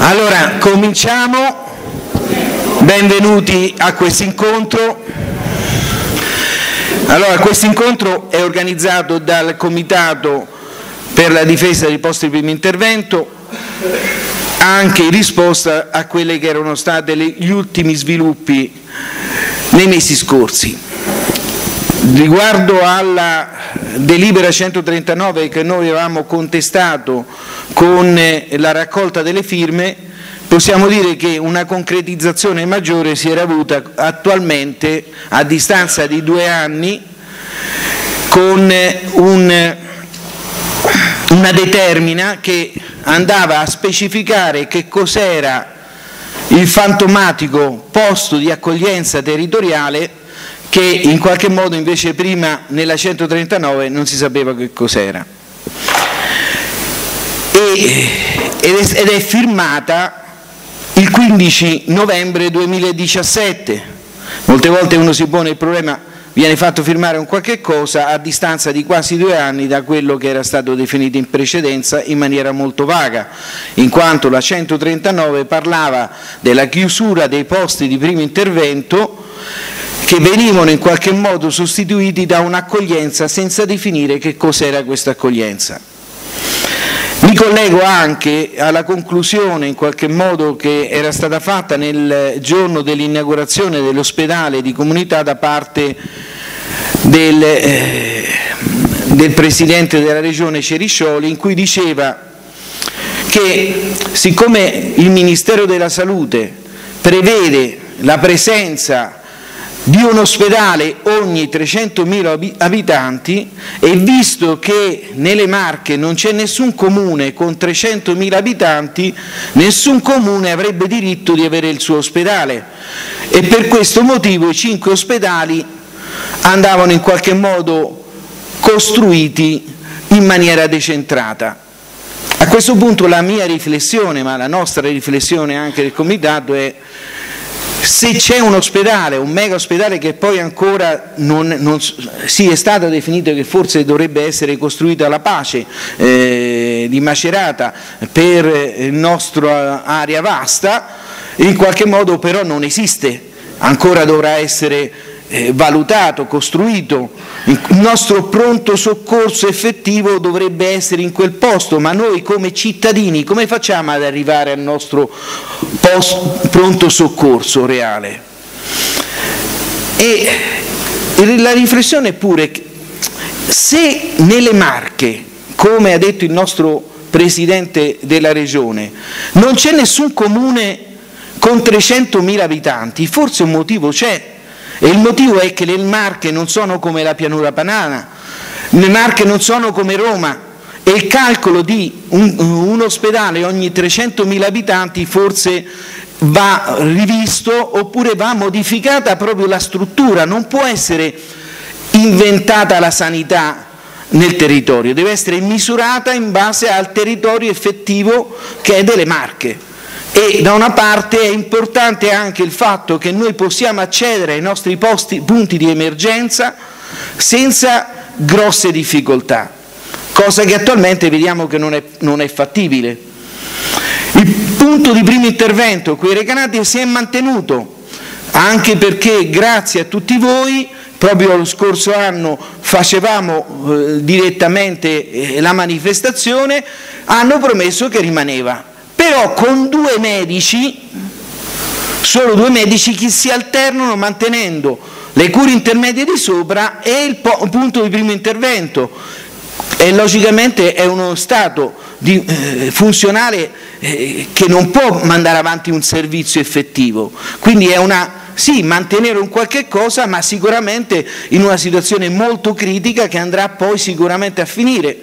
Allora, cominciamo. Benvenuti a questo incontro. Allora, questo incontro è organizzato dal Comitato per la difesa dei posti di primo intervento, anche in risposta a quelli che erano stati gli ultimi sviluppi nei mesi scorsi. Riguardo alla delibera 139 che noi avevamo contestato con la raccolta delle firme, possiamo dire che una concretizzazione maggiore si era avuta attualmente a distanza di 2 anni con una determina che andava a specificare che cos'era il fantomatico posto di accoglienza territoriale, che in qualche modo invece prima nella 139 non si sapeva che cos'era. Ed è firmata il 15 novembre 2017. Molte volte uno si pone il problema, viene fatto firmare un qualche cosa a distanza di quasi 2 anni da quello che era stato definito in precedenza in maniera molto vaga, in quanto la 139 parlava della chiusura dei posti di primo intervento che venivano in qualche modo sostituiti da un'accoglienza senza definire che cos'era questa accoglienza. Mi collego anche alla conclusione in qualche modo che era stata fatta nel giorno dell'inaugurazione dell'ospedale di comunità da parte del Presidente della Regione Ceriscioli, in cui diceva che siccome il Ministero della Salute prevede la presenza di un ospedale ogni 300.000 abitanti e visto che nelle Marche non c'è nessun comune con 300.000 abitanti, nessun comune avrebbe diritto di avere il suo ospedale e per questo motivo i 5 ospedali andavano in qualche modo costruiti in maniera decentrata. A questo punto la mia riflessione, ma la nostra riflessione anche del Comitato è: se c'è un ospedale, un mega ospedale che poi ancora è stato definito che forse dovrebbe essere costruito alla Pace di Macerata per il nostro area vasta, in qualche modo però non esiste, ancora dovrà essere valutato, costruito. Il nostro pronto soccorso effettivo dovrebbe essere in quel posto, ma noi come cittadini come facciamo ad arrivare al nostro pronto soccorso reale? E la riflessione è pure che se nelle Marche, come ha detto il nostro Presidente della Regione, non c'è nessun comune con 300.000 abitanti, forse un motivo c'è. E il motivo è che le Marche non sono come la pianura padana, le Marche non sono come Roma e il calcolo di un ospedale ogni 300.000 abitanti forse va rivisto oppure va modificata proprio la struttura, non può essere inventata la sanità nel territorio, deve essere misurata in base al territorio effettivo che è delle Marche. E da una parte è importante anche il fatto che noi possiamo accedere ai nostri punti di emergenza senza grosse difficoltà, cosa che attualmente vediamo che non è fattibile. Il punto di primo intervento qui Recanati si è mantenuto, anche perché grazie a tutti voi, proprio lo scorso anno facevamo direttamente la manifestazione, hanno promesso che rimaneva. Però con 2 medici, solo 2 medici che si alternano mantenendo le cure intermedie di sopra e il punto di primo intervento. E logicamente è uno stato funzionale che non può mandare avanti un servizio effettivo. Quindi è sì, mantenere un qualche cosa, ma sicuramente in una situazione molto critica che andrà poi sicuramente a finire.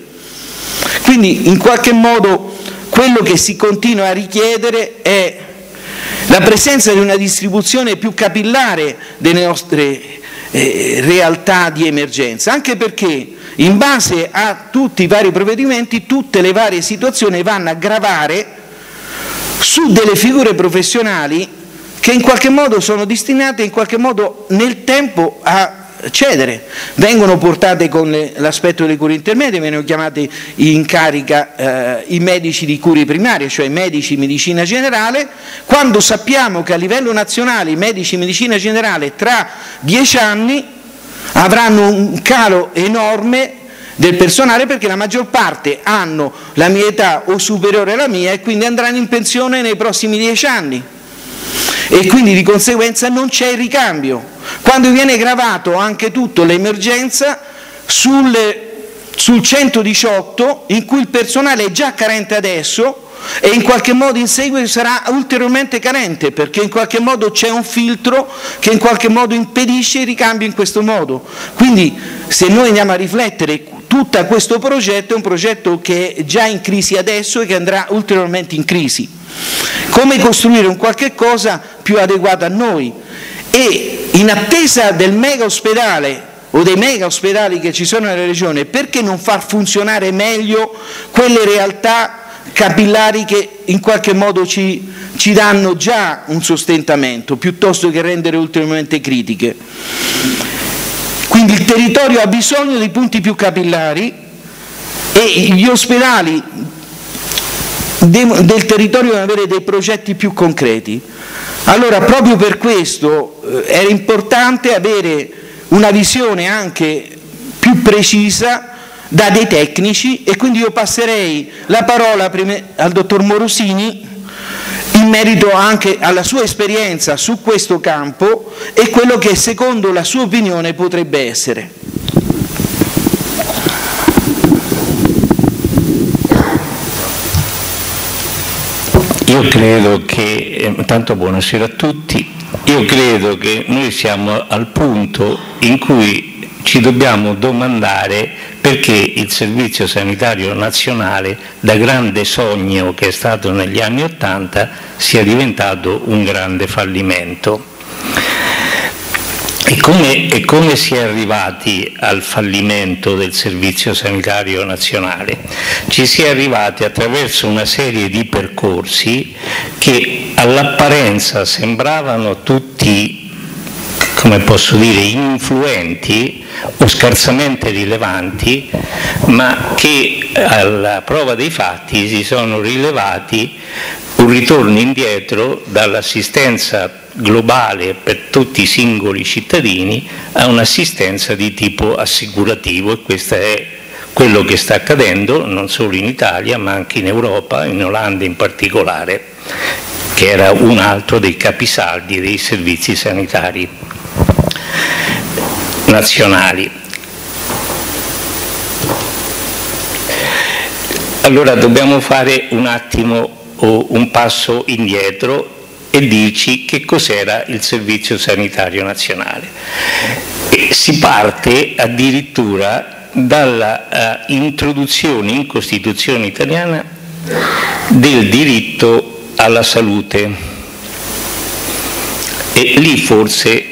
Quindi in qualche modo quello che si continua a richiedere è la presenza di una distribuzione più capillare delle nostre realtà di emergenza, anche perché in base a tutti i vari provvedimenti tutte le varie situazioni vanno a gravare su delle figure professionali che in qualche modo sono destinate in qualche modo nel tempo a cedere. Vengono portate con l'aspetto delle cure intermedie, vengono chiamati in carica i medici di cure primarie, cioè i medici di medicina generale, quando sappiamo che a livello nazionale i medici di medicina generale tra 10 anni avranno un calo enorme del personale, perché la maggior parte hanno la mia età o superiore alla mia e quindi andranno in pensione nei prossimi 10 anni. E quindi di conseguenza non c'è il ricambio, quando viene gravato anche tutto l'emergenza sul 118, in cui il personale è già carente adesso e in qualche modo in seguito sarà ulteriormente carente, perché in qualche modo c'è un filtro che in qualche modo impedisce il ricambio in questo modo. Quindi se noi andiamo a riflettere, tutto questo progetto è un progetto che è già in crisi adesso e che andrà ulteriormente in crisi. Come costruire un qualche cosa più adeguato a noi, e in attesa del mega ospedale o dei mega ospedali che ci sono nella regione, perché non far funzionare meglio quelle realtà capillari che in qualche modo ci danno già un sostentamento, piuttosto che rendere ulteriormente critiche. Quindi il territorio ha bisogno di punti più capillari e gli ospedali del territorio devono avere dei progetti più concreti. Allora, proprio per questo era importante avere una visione anche più precisa da dei tecnici, e quindi io passerei la parola prima al dottor Morosini in merito anche alla sua esperienza su questo campo e quello che secondo la sua opinione potrebbe essere. Io credo che, intanto buonasera a tutti, io credo che noi siamo al punto in cui ci dobbiamo domandare perché il Servizio Sanitario Nazionale, da grande sogno che è stato negli anni '80, sia diventato un grande fallimento. E come si è arrivati al fallimento del Servizio Sanitario Nazionale? Ci si è arrivati attraverso una serie di percorsi che all'apparenza sembravano tutti, come posso dire, influenti o scarsamente rilevanti, ma che alla prova dei fatti si sono rilevati un ritorno indietro dall'assistenza globale per tutti i singoli cittadini a un'assistenza di tipo assicurativo, e questo è quello che sta accadendo non solo in Italia ma anche in Europa, in Olanda in particolare, che era un altro dei capisaldi dei servizi sanitari nazionali. Allora dobbiamo fare un attimo un passo indietro e dirci che cos'era il Servizio Sanitario Nazionale. E si parte addirittura dalla introduzione in Costituzione italiana del diritto alla salute, e lì forse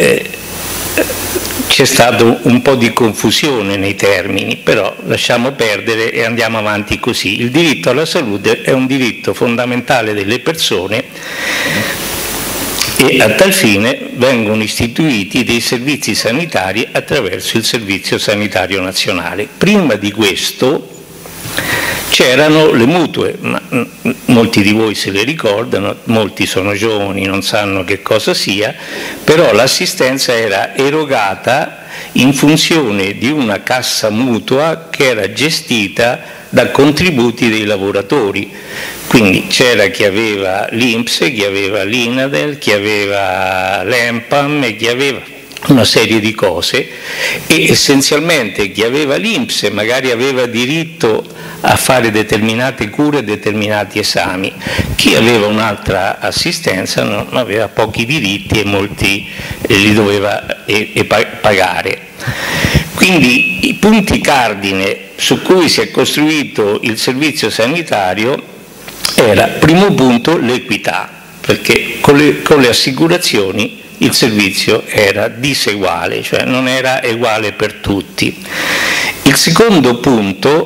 c'è stato un po' di confusione nei termini, però lasciamo perdere e andiamo avanti così. Il diritto alla salute è un diritto fondamentale delle persone e a tal fine vengono istituiti dei servizi sanitari attraverso il Servizio Sanitario Nazionale. Prima di questo c'erano le mutue, ma molti di voi se le ricordano, molti sono giovani, non sanno che cosa sia, però l'assistenza era erogata in funzione di una cassa mutua che era gestita da contributi dei lavoratori. Quindi c'era chi aveva l'INPS, chi aveva l'INADEL, chi aveva l'ENPAM e chi aveva una serie di cose, e essenzialmente chi aveva l'INPS magari aveva diritto a fare determinate cure, determinati esami, chi aveva un'altra assistenza non aveva pochi diritti e molti li doveva pagare. Quindi i punti cardine su cui si è costruito il servizio sanitario era, primo punto, l'equità, perché con le assicurazioni il servizio era diseguale, cioè non era uguale per tutti. Il secondo punto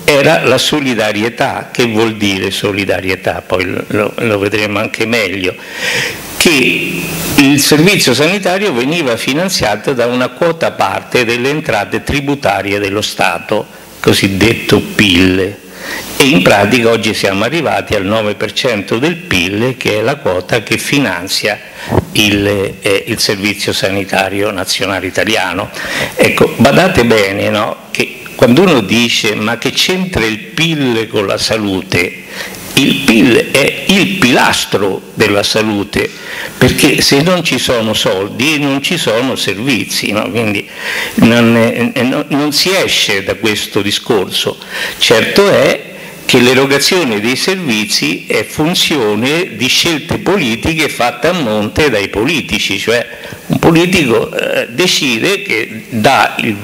era la solidarietà. Che vuol dire solidarietà? Poi lo vedremo anche meglio. Che il servizio sanitario veniva finanziato da una quota parte delle entrate tributarie dello Stato, cosiddetto PIL, e in pratica oggi siamo arrivati al 9% del PIL, che è la quota che finanzia il Servizio Sanitario Nazionale Italiano. Ecco, badate bene, no? Che quando uno dice ma che c'entra il PIL con la salute? Il PIL è il pilastro della salute, perché se non ci sono soldi non ci sono servizi, no? Quindi non si esce da questo discorso. Certo è che l'erogazione dei servizi è funzione di scelte politiche fatte a monte dai politici, cioè un politico decide che dà il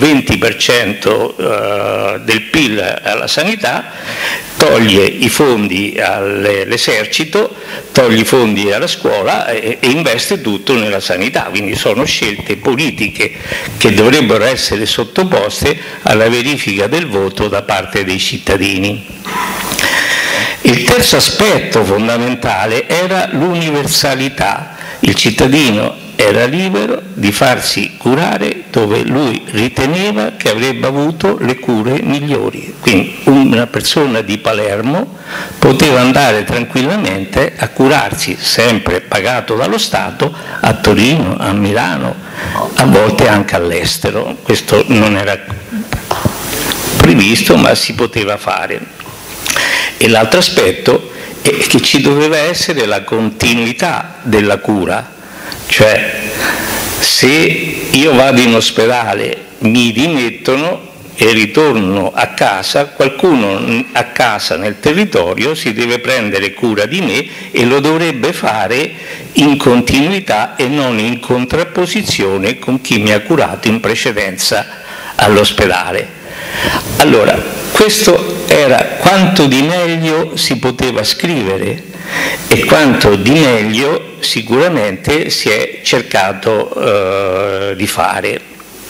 20% del PIL alla sanità, toglie i fondi all'esercito, toglie i fondi alla scuola e investe tutto nella sanità. Quindi sono scelte politiche che dovrebbero essere sottoposte alla verifica del voto da parte dei cittadini. Il terzo aspetto fondamentale era l'universalità. Il cittadino era libero di farsi curare dove lui riteneva che avrebbe avuto le cure migliori. Quindi una persona di Palermo poteva andare tranquillamente a curarsi, sempre pagato dallo Stato, a Torino, a Milano, a volte anche all'estero. Questo non era previsto, ma si poteva fare. E l'altro aspetto è che ci doveva essere la continuità della cura, cioè se io vado in ospedale, mi dimettono e ritorno a casa, qualcuno a casa nel territorio si deve prendere cura di me e lo dovrebbe fare in continuità e non in contrapposizione con chi mi ha curato in precedenza all'ospedale. Allora, questo era quanto di meglio si poteva scrivere e quanto di meglio sicuramente si è cercato di fare.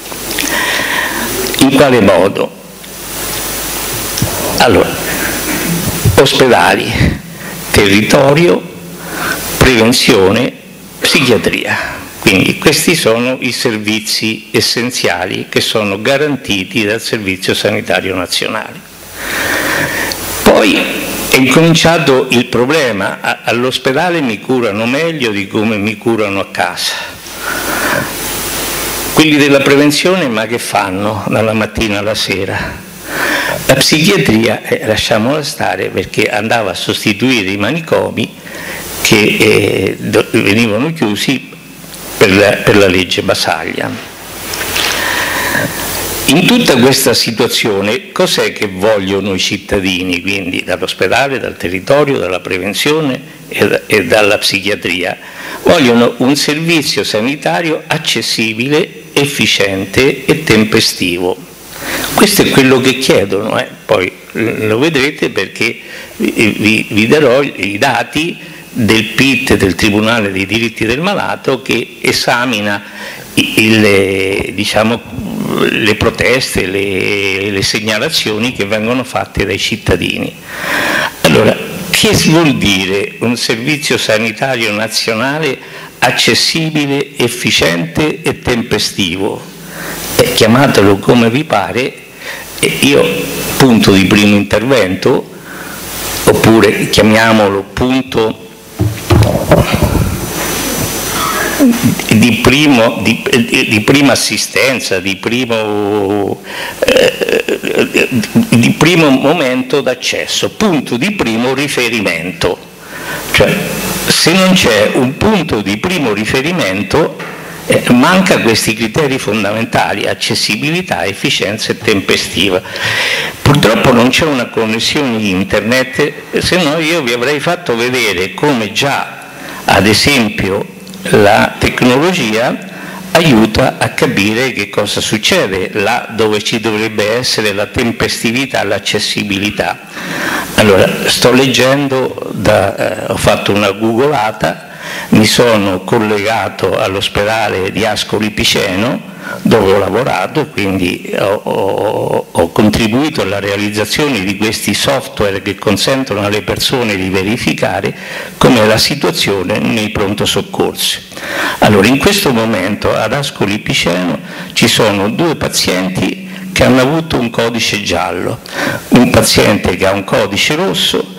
In quale modo? Allora, ospedali, territorio, prevenzione, psichiatria. Quindi questi sono i servizi essenziali che sono garantiti dal Servizio Sanitario Nazionale. Poi è incominciato il problema: all'ospedale mi curano meglio di come mi curano a casa. Quelli della prevenzione ma che fanno dalla mattina alla sera? La psichiatria, lasciamola stare, perché andava a sostituire i manicomi che venivano chiusi per la legge Basaglia. In tutta questa situazione cos'è che vogliono i cittadini, quindi dall'ospedale, dal territorio, dalla prevenzione e dalla psichiatria? Vogliono un servizio sanitario accessibile, efficiente e tempestivo. Questo è quello che chiedono, poi lo vedrete perché vi darò i dati del PIT, del Tribunale dei diritti del malato, che esamina le proteste, le segnalazioni che vengono fatte dai cittadini. Allora, che vuol dire un servizio sanitario nazionale accessibile, efficiente e tempestivo? Chiamatelo come vi pare, io punto di primo intervento, oppure chiamiamolo punto di prima assistenza, di primo momento d'accesso, punto di primo riferimento. Cioè, se non c'è un punto di primo riferimento, manca questi criteri fondamentali: accessibilità, efficienza e tempestiva. Purtroppo non c'è una connessione internet, se no io vi avrei fatto vedere come già, ad esempio, la tecnologia aiuta a capire che cosa succede là dove ci dovrebbe essere la tempestività, l'accessibilità. Allora, sto leggendo, ho fatto una googolata mi sono collegato all'ospedale di Ascoli Piceno, dove ho lavorato, e quindi ho contribuito alla realizzazione di questi software che consentono alle persone di verificare com'è la situazione nei pronto soccorsi. Allora, in questo momento ad Ascoli Piceno ci sono 2 pazienti che hanno avuto un codice giallo, un paziente che ha un codice rosso,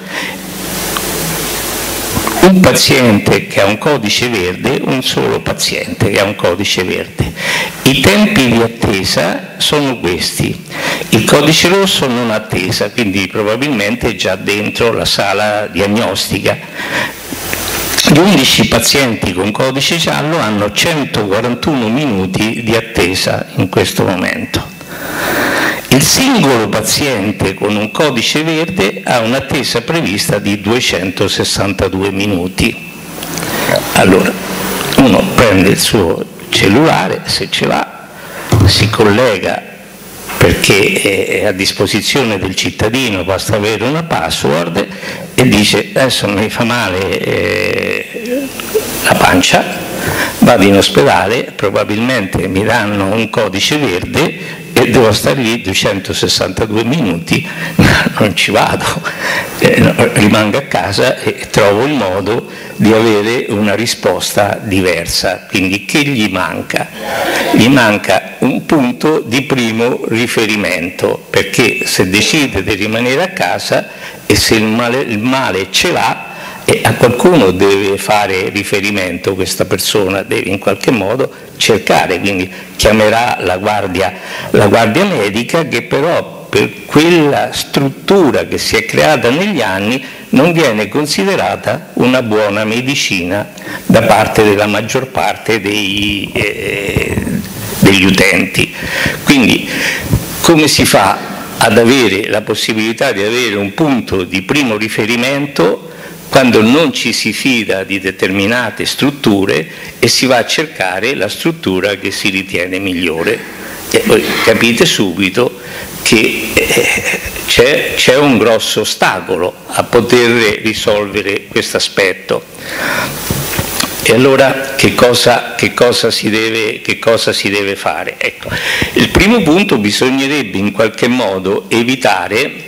un paziente che ha un codice verde, un solo paziente che ha un codice verde. I tempi di attesa sono questi: il codice rosso non attesa, quindi probabilmente è già dentro la sala diagnostica. Gli 11 pazienti con codice giallo hanno 141 minuti di attesa in questo momento. Il singolo paziente con un codice verde ha un'attesa prevista di 262 minuti. Allora, uno prende il suo cellulare, se ce l'ha, si collega perché è a disposizione del cittadino, basta avere una password, e dice: adesso mi fa male la pancia, vado in ospedale, probabilmente mi danno un codice verde e devo stare lì 262 minuti, non ci vado, rimango a casa e trovo il modo di avere una risposta diversa. Quindi che gli manca? Gli manca un punto di primo riferimento, perché se decide di rimanere a casa e se il male ce l'ha, e a qualcuno deve fare riferimento, questa persona deve in qualche modo cercare, quindi chiamerà la guardia medica, che però per quella struttura che si è creata negli anni non viene considerata una buona medicina da parte della maggior parte degli utenti. Quindi come si fa ad avere la possibilità di avere un punto di primo riferimento quando non ci si fida di determinate strutture e si va a cercare la struttura che si ritiene migliore? E voi capite subito che c'è un grosso ostacolo a poter risolvere questo aspetto. E allora che cosa si deve fare? Ecco, il primo punto: bisognerebbe in qualche modo evitare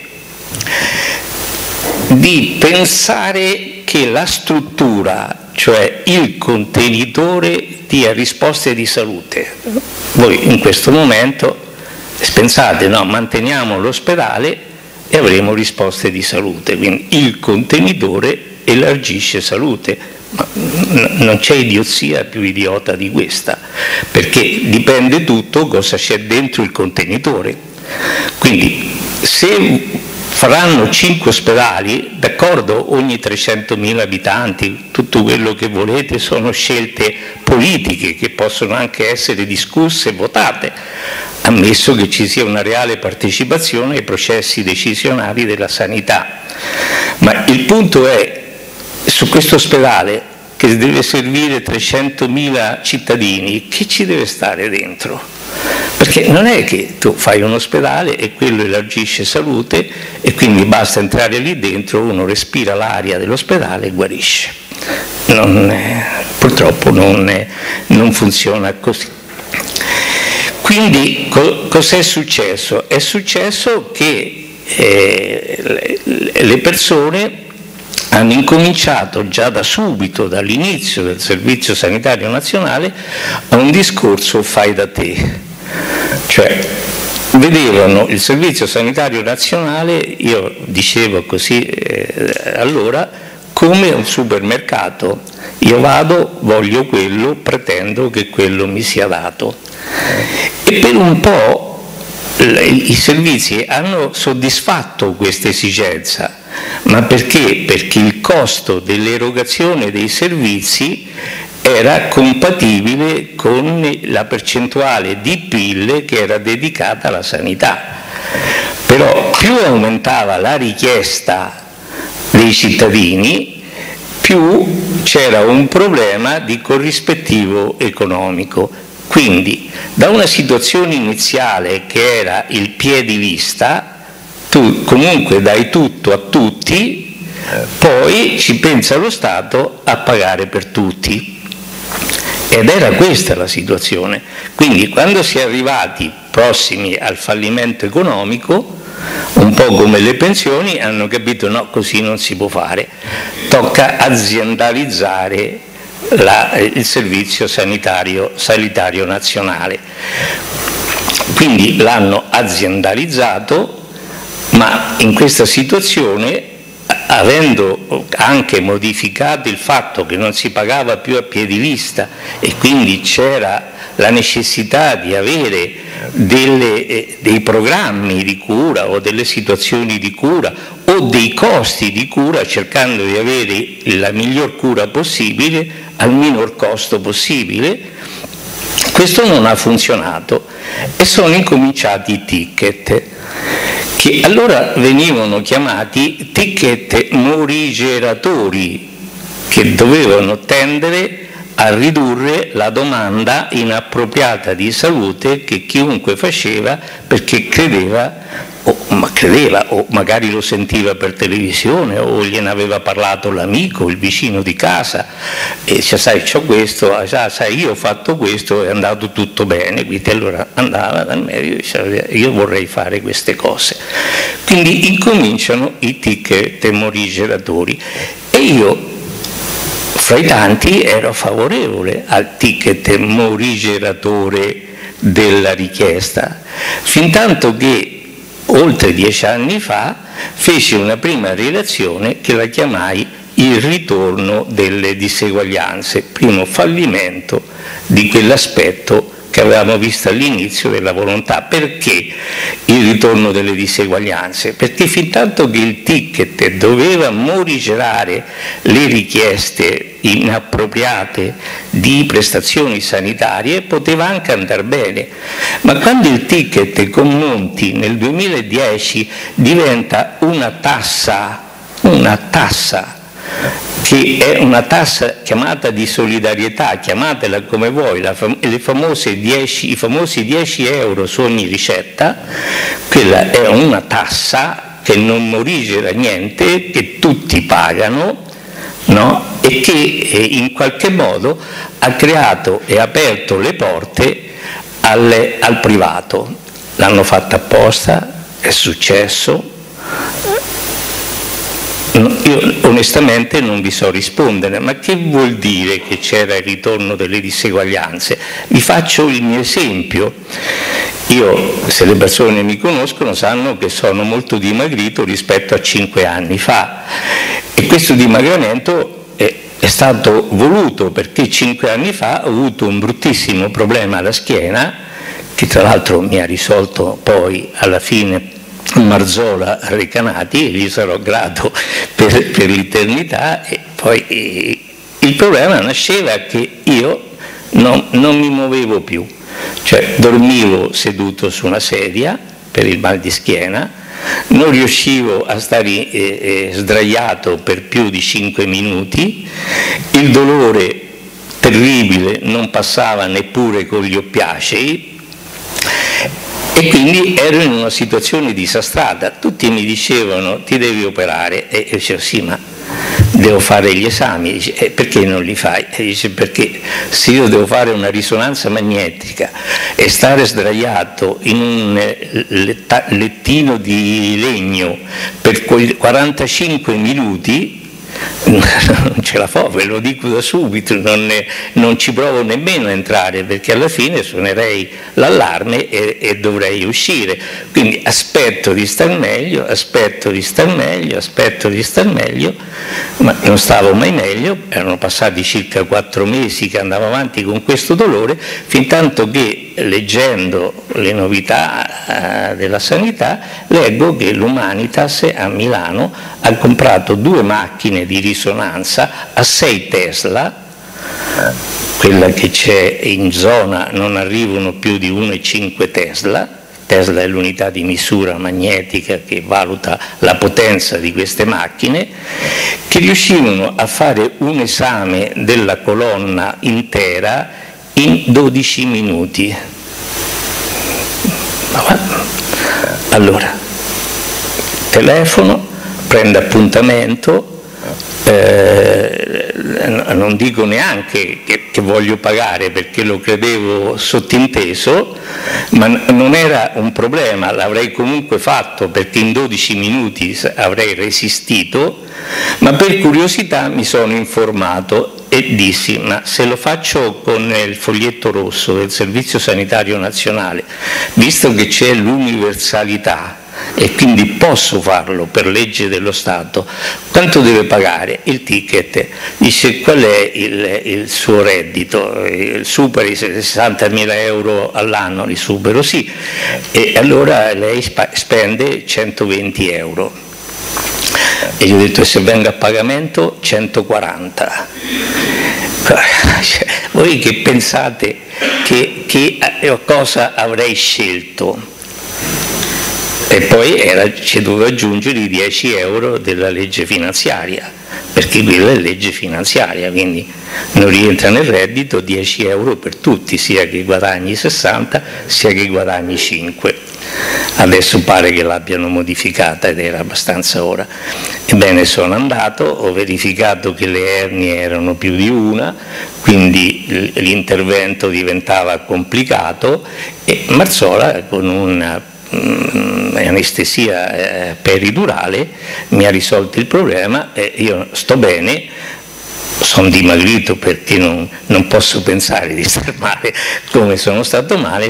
di pensare che la struttura, cioè il contenitore, dia risposte di salute. Voi in questo momento pensate: no, manteniamo l'ospedale e avremo risposte di salute, quindi il contenitore elargisce salute. Ma non c'è idiozia più idiota di questa, perché dipende tutto cosa c'è dentro il contenitore. Quindi se faranno 5 ospedali, d'accordo, ogni 300.000 abitanti, tutto quello che volete, sono scelte politiche che possono anche essere discusse e votate, ammesso che ci sia una reale partecipazione ai processi decisionali della sanità. Ma il punto è, su questo ospedale che deve servire 300.000 cittadini, chi ci deve stare dentro? Perché non è che tu fai un ospedale e quello elargisce salute e quindi basta entrare lì dentro, uno respira l'aria dell'ospedale e guarisce. Purtroppo non funziona così. Quindi cos'è successo? È successo che le persone hanno incominciato già da subito, dall'inizio del Servizio Sanitario Nazionale, a un discorso fai da te. Cioè, vedevano il Servizio Sanitario Nazionale, io dicevo così allora, come un supermercato. Io vado, voglio quello, pretendo che quello mi sia dato. E per un po' i servizi hanno soddisfatto questa esigenza. Ma perché? Perché il costo dell'erogazione dei servizi era compatibile con la percentuale di PIL che era dedicata alla sanità. Però più aumentava la richiesta dei cittadini, più c'era un problema di corrispettivo economico. Quindi da una situazione iniziale che era il piedivista, tu comunque dai tutto a tutti, poi ci pensa lo Stato a pagare per tutti. Ed era questa la situazione. Quindi quando si è arrivati prossimi al fallimento economico, un po' come le pensioni, hanno capito no, così non si può fare, tocca aziendalizzare il servizio sanitario nazionale. Quindi l'hanno aziendalizzato, ma in questa situazione, avendo anche modificato il fatto che non si pagava più a piedi vista e quindi c'era la necessità di avere dei programmi di cura o delle situazioni di cura o dei costi di cura, cercando di avere la miglior cura possibile al minor costo possibile, questo non ha funzionato e sono incominciati i ticket, che allora venivano chiamati ticket morigeratori, che dovevano tendere a ridurre la domanda inappropriata di salute che chiunque faceva perché credeva o magari lo sentiva per televisione o gliene aveva parlato l'amico, il vicino di casa, e dice sai c'ho questo, sai io ho fatto questo, è andato tutto bene, quindi allora andava dal medico e diceva io vorrei fare queste cose. Quindi incominciano i ticket morigeratori e io fra i tanti ero favorevole al ticket morigeratore della richiesta, fintanto che oltre 10 anni fa feci una prima relazione che la chiamai il ritorno delle diseguaglianze, primo fallimento di quell'aspetto che avevamo visto all'inizio della volontà. Perché il ritorno delle diseguaglianze? Perché fintanto che il ticket doveva morigerare le richieste inappropriate di prestazioni sanitarie, poteva anche andare bene, ma quando il ticket con Monti nel 2010 diventa una tassa che è una tassa chiamata di solidarietà, chiamatela come vuoi, i famosi 10 euro su ogni ricetta, quella è una tassa che non morigera niente, che tutti pagano, no? E che in qualche modo ha creato e aperto le porte al privato. L'hanno fatta apposta, è successo. Io onestamente non vi so rispondere, ma che vuol dire che c'era il ritorno delle diseguaglianze? Vi faccio il mio esempio. Io, se le persone mi conoscono, sanno che sono molto dimagrito rispetto a 5 anni fa, e questo dimagramento è stato voluto perché 5 anni fa ho avuto un bruttissimo problema alla schiena, che tra l'altro mi ha risolto poi alla fine Marzola Recanati, e gli sarò grato per l'eternità. E poi il problema nasceva che io non mi muovevo più, cioè dormivo seduto su una sedia per il mal di schiena, non riuscivo a stare sdraiato per più di 5 minuti, il dolore terribile non passava neppure con gli oppiacei, e quindi ero in una situazione disastrata. Tutti mi dicevano ti devi operare, e io dicevo sì, ma devo fare gli esami. Dice, perché non li fai? E dice perché se io devo fare una risonanza magnetica e stare sdraiato in un lettino di legno per 45 minuti, non ce la fa, ve lo dico da subito, non ci provo nemmeno a entrare, perché alla fine suonerei l'allarme e dovrei uscire. Quindi aspetto di star meglio, ma non stavo mai meglio. Erano passati circa 4 mesi che andavo avanti con questo dolore, fin tanto che, leggendo le novità della sanità, leggo che l'Humanitas a Milano ha comprato 2 macchine di risonanza a 6 Tesla, quella che c'è in zona non arrivano più di 1,5 Tesla. Tesla è l'unità di misura magnetica che valuta la potenza di queste macchine, che riuscivano a fare un esame della colonna intera in 12 minuti. Allora, telefono, prendo appuntamento, non dico neanche che voglio pagare perché lo credevo sottinteso, ma non era un problema, l'avrei comunque fatto perché in 12 minuti avrei resistito, ma per curiosità mi sono informato e dissi: ma se lo faccio con il foglietto rosso del Servizio Sanitario Nazionale, visto che c'è l'universalità e quindi posso farlo per legge dello Stato, quanto deve pagare? Il ticket dice: qual è il suo reddito? Supera i 60.000 euro all'anno? Li supero, sì. E allora lei spende 120 euro. E gli ho detto: e se vengo a pagamento 140. Voi che pensate che cosa avrei scelto? E poi ci dovevo aggiungere i 10 euro della legge finanziaria, perché quella è legge finanziaria, quindi non rientra nel reddito, 10 euro per tutti, sia che guadagni 60 sia che guadagni 5. Adesso pare che l'abbiano modificata ed era abbastanza ora. Ebbene, sono andato, ho verificato che le ernie erano più di una, quindi l'intervento diventava complicato e Marzola, con una anestesia peridurale, mi ha risolto il problema e io sto bene. Sono dimagrito perché non posso pensare di stare male come sono stato male,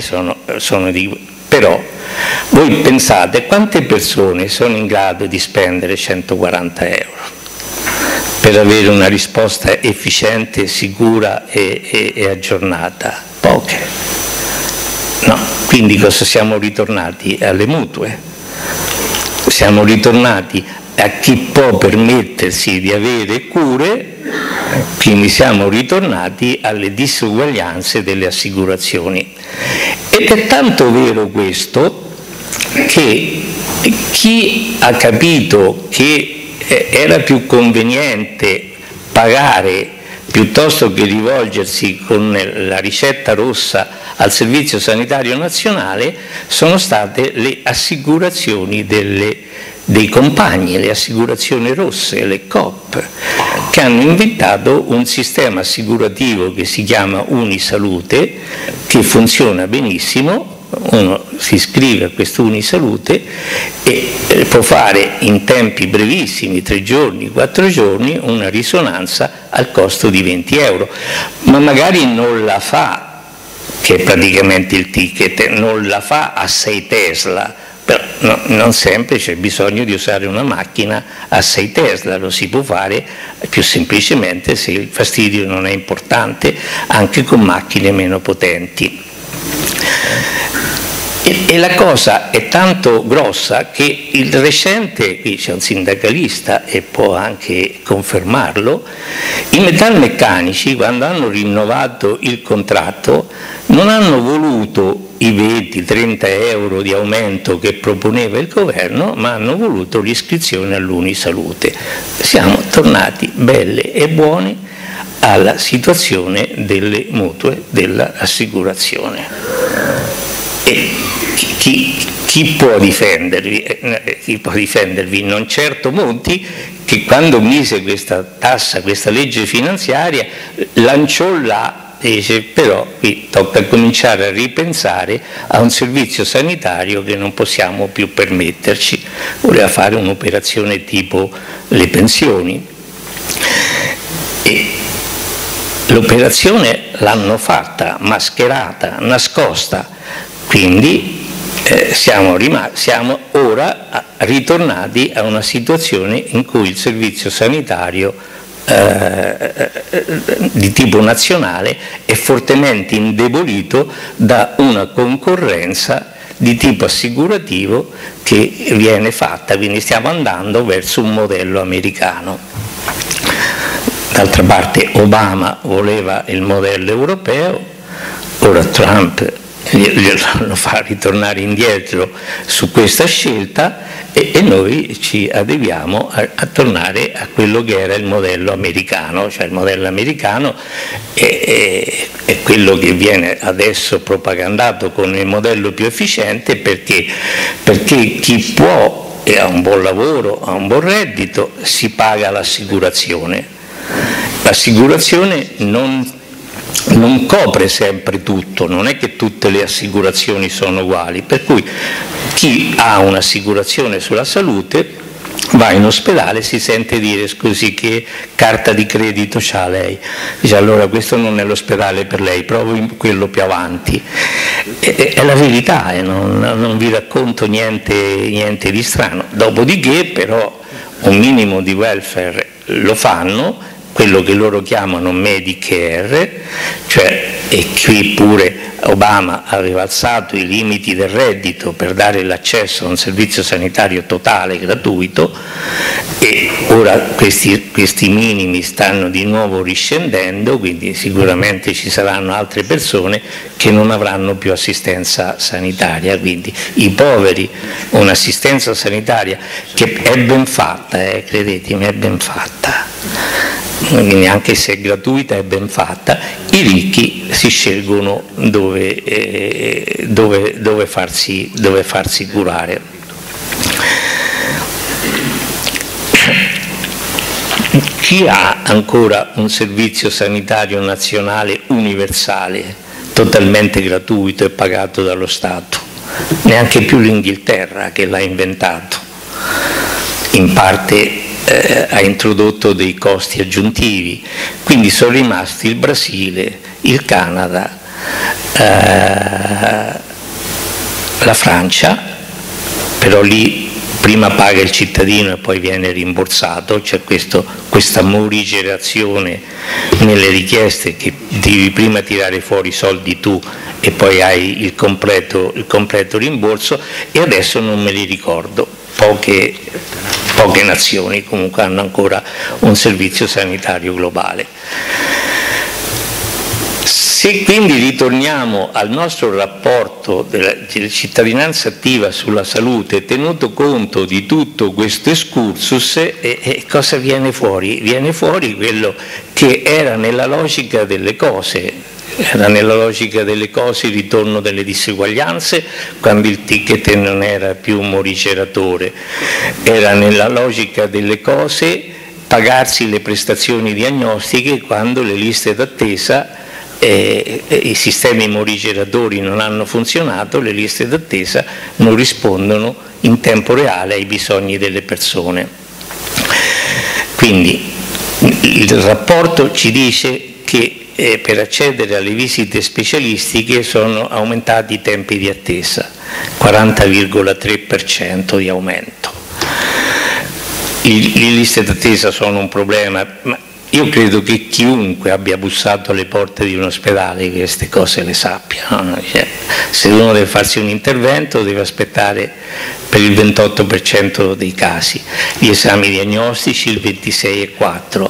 però voi pensate quante persone sono in grado di spendere 140 euro per avere una risposta efficiente, sicura e aggiornata? Poche. No, quindi cosa siamo ritornati? Alle mutue. Siamo ritornati a chi può permettersi di avere cure, quindi siamo ritornati alle disuguaglianze delle assicurazioni. Ed è tanto vero questo che chi ha capito che era più conveniente pagare piuttosto che rivolgersi con la ricetta rossa al Servizio Sanitario Nazionale sono state le assicurazioni dei compagni, le assicurazioni rosse, le Coop, che hanno inventato un sistema assicurativo che si chiama Unisalute, che funziona benissimo. Uno si iscrive a questo Unisalute e può fare in tempi brevissimi, 3 giorni, 4 giorni, una risonanza al costo di 20 euro, ma magari non la fa, che è praticamente il ticket, non la fa a 6 Tesla, però non sempre c'è bisogno di usare una macchina a 6 Tesla, lo si può fare più semplicemente, se il fastidio non è importante, anche con macchine meno potenti. E la cosa è tanto grossa che il recente, qui c'è un sindacalista e può anche confermarlo, i metalmeccanici quando hanno rinnovato il contratto non hanno voluto i 20-30 euro di aumento che proponeva il governo, ma hanno voluto l'iscrizione all'Unisalute. Siamo tornati belli e buoni alla situazione delle mutue dell'assicurazione. E chi può difendervi? Chi può difendervi? Non certo Monti, che quando mise questa tassa, questa legge finanziaria, lanciò là e dice: però qui tocca cominciare a ripensare a un servizio sanitario che non possiamo più permetterci. Voleva fare un'operazione tipo le pensioni. E l'operazione l'hanno fatta, mascherata, nascosta. Quindi siamo ora ritornati a una situazione in cui il servizio sanitario di tipo nazionale è fortemente indebolito da una concorrenza di tipo assicurativo che viene fatta, quindi stiamo andando verso un modello americano. D'altra parte Obama voleva il modello europeo, ora Trump lo fa ritornare indietro su questa scelta e noi ci adeguiamo a tornare a quello che era il modello americano, cioè il modello americano è quello che viene adesso propagandato come il modello più efficiente perché chi può e ha un buon lavoro, ha un buon reddito, si paga l'assicurazione. L'assicurazione non copre sempre tutto, non è che tutte le assicurazioni sono uguali, per cui chi ha un'assicurazione sulla salute va in ospedale e si sente dire: scusi, che carta di credito c'ha lei? Dice: allora questo non è l'ospedale per lei, provo quello più avanti. È la verità, non vi racconto niente di strano. Dopodiché però un minimo di welfare lo fanno, quello che loro chiamano Medicare, cioè, e qui pure Obama aveva alzato i limiti del reddito per dare l'accesso a un servizio sanitario totale gratuito, e ora questi minimi stanno di nuovo riscendendo, quindi sicuramente ci saranno altre persone che non avranno più assistenza sanitaria, quindi i poveri un'assistenza sanitaria che è ben fatta, credetemi, è ben fatta, quindi anche se è gratuita è ben fatta, i ricchi si scelgono dove farsi curare. Chi ha ancora un servizio sanitario nazionale universale, totalmente gratuito e pagato dallo Stato? Neanche più l'Inghilterra, che l'ha inventato. In parte ha introdotto dei costi aggiuntivi, quindi sono rimasti il Brasile, il Canada, la Francia, però lì prima paga il cittadino e poi viene rimborsato, c'è questa morigerazione nelle richieste, che devi prima tirare fuori i soldi tu e poi hai il completo rimborso, e adesso non me li ricordo, poche nazioni comunque hanno ancora un servizio sanitario globale. Se quindi ritorniamo al nostro rapporto della cittadinanza attiva sulla salute, tenuto conto di tutto questo excursus, cosa viene fuori? Viene fuori quello che era nella logica delle cose. Era nella logica delle cose il ritorno delle diseguaglianze, quando il ticket non era più morigeratore. Era nella logica delle cose pagarsi le prestazioni diagnostiche quando le liste d'attesa, i sistemi morigeratori non hanno funzionato, le liste d'attesa non rispondono in tempo reale ai bisogni delle persone. Quindi il rapporto ci dice che per accedere alle visite specialistiche sono aumentati i tempi di attesa, 40,3% di aumento. Le liste d'attesa sono un problema, ma io credo che chiunque abbia bussato alle porte di un ospedale queste cose le sappia, no? Cioè, se uno deve farsi un intervento deve aspettare per il 28% dei casi, gli esami diagnostici il 26,4%.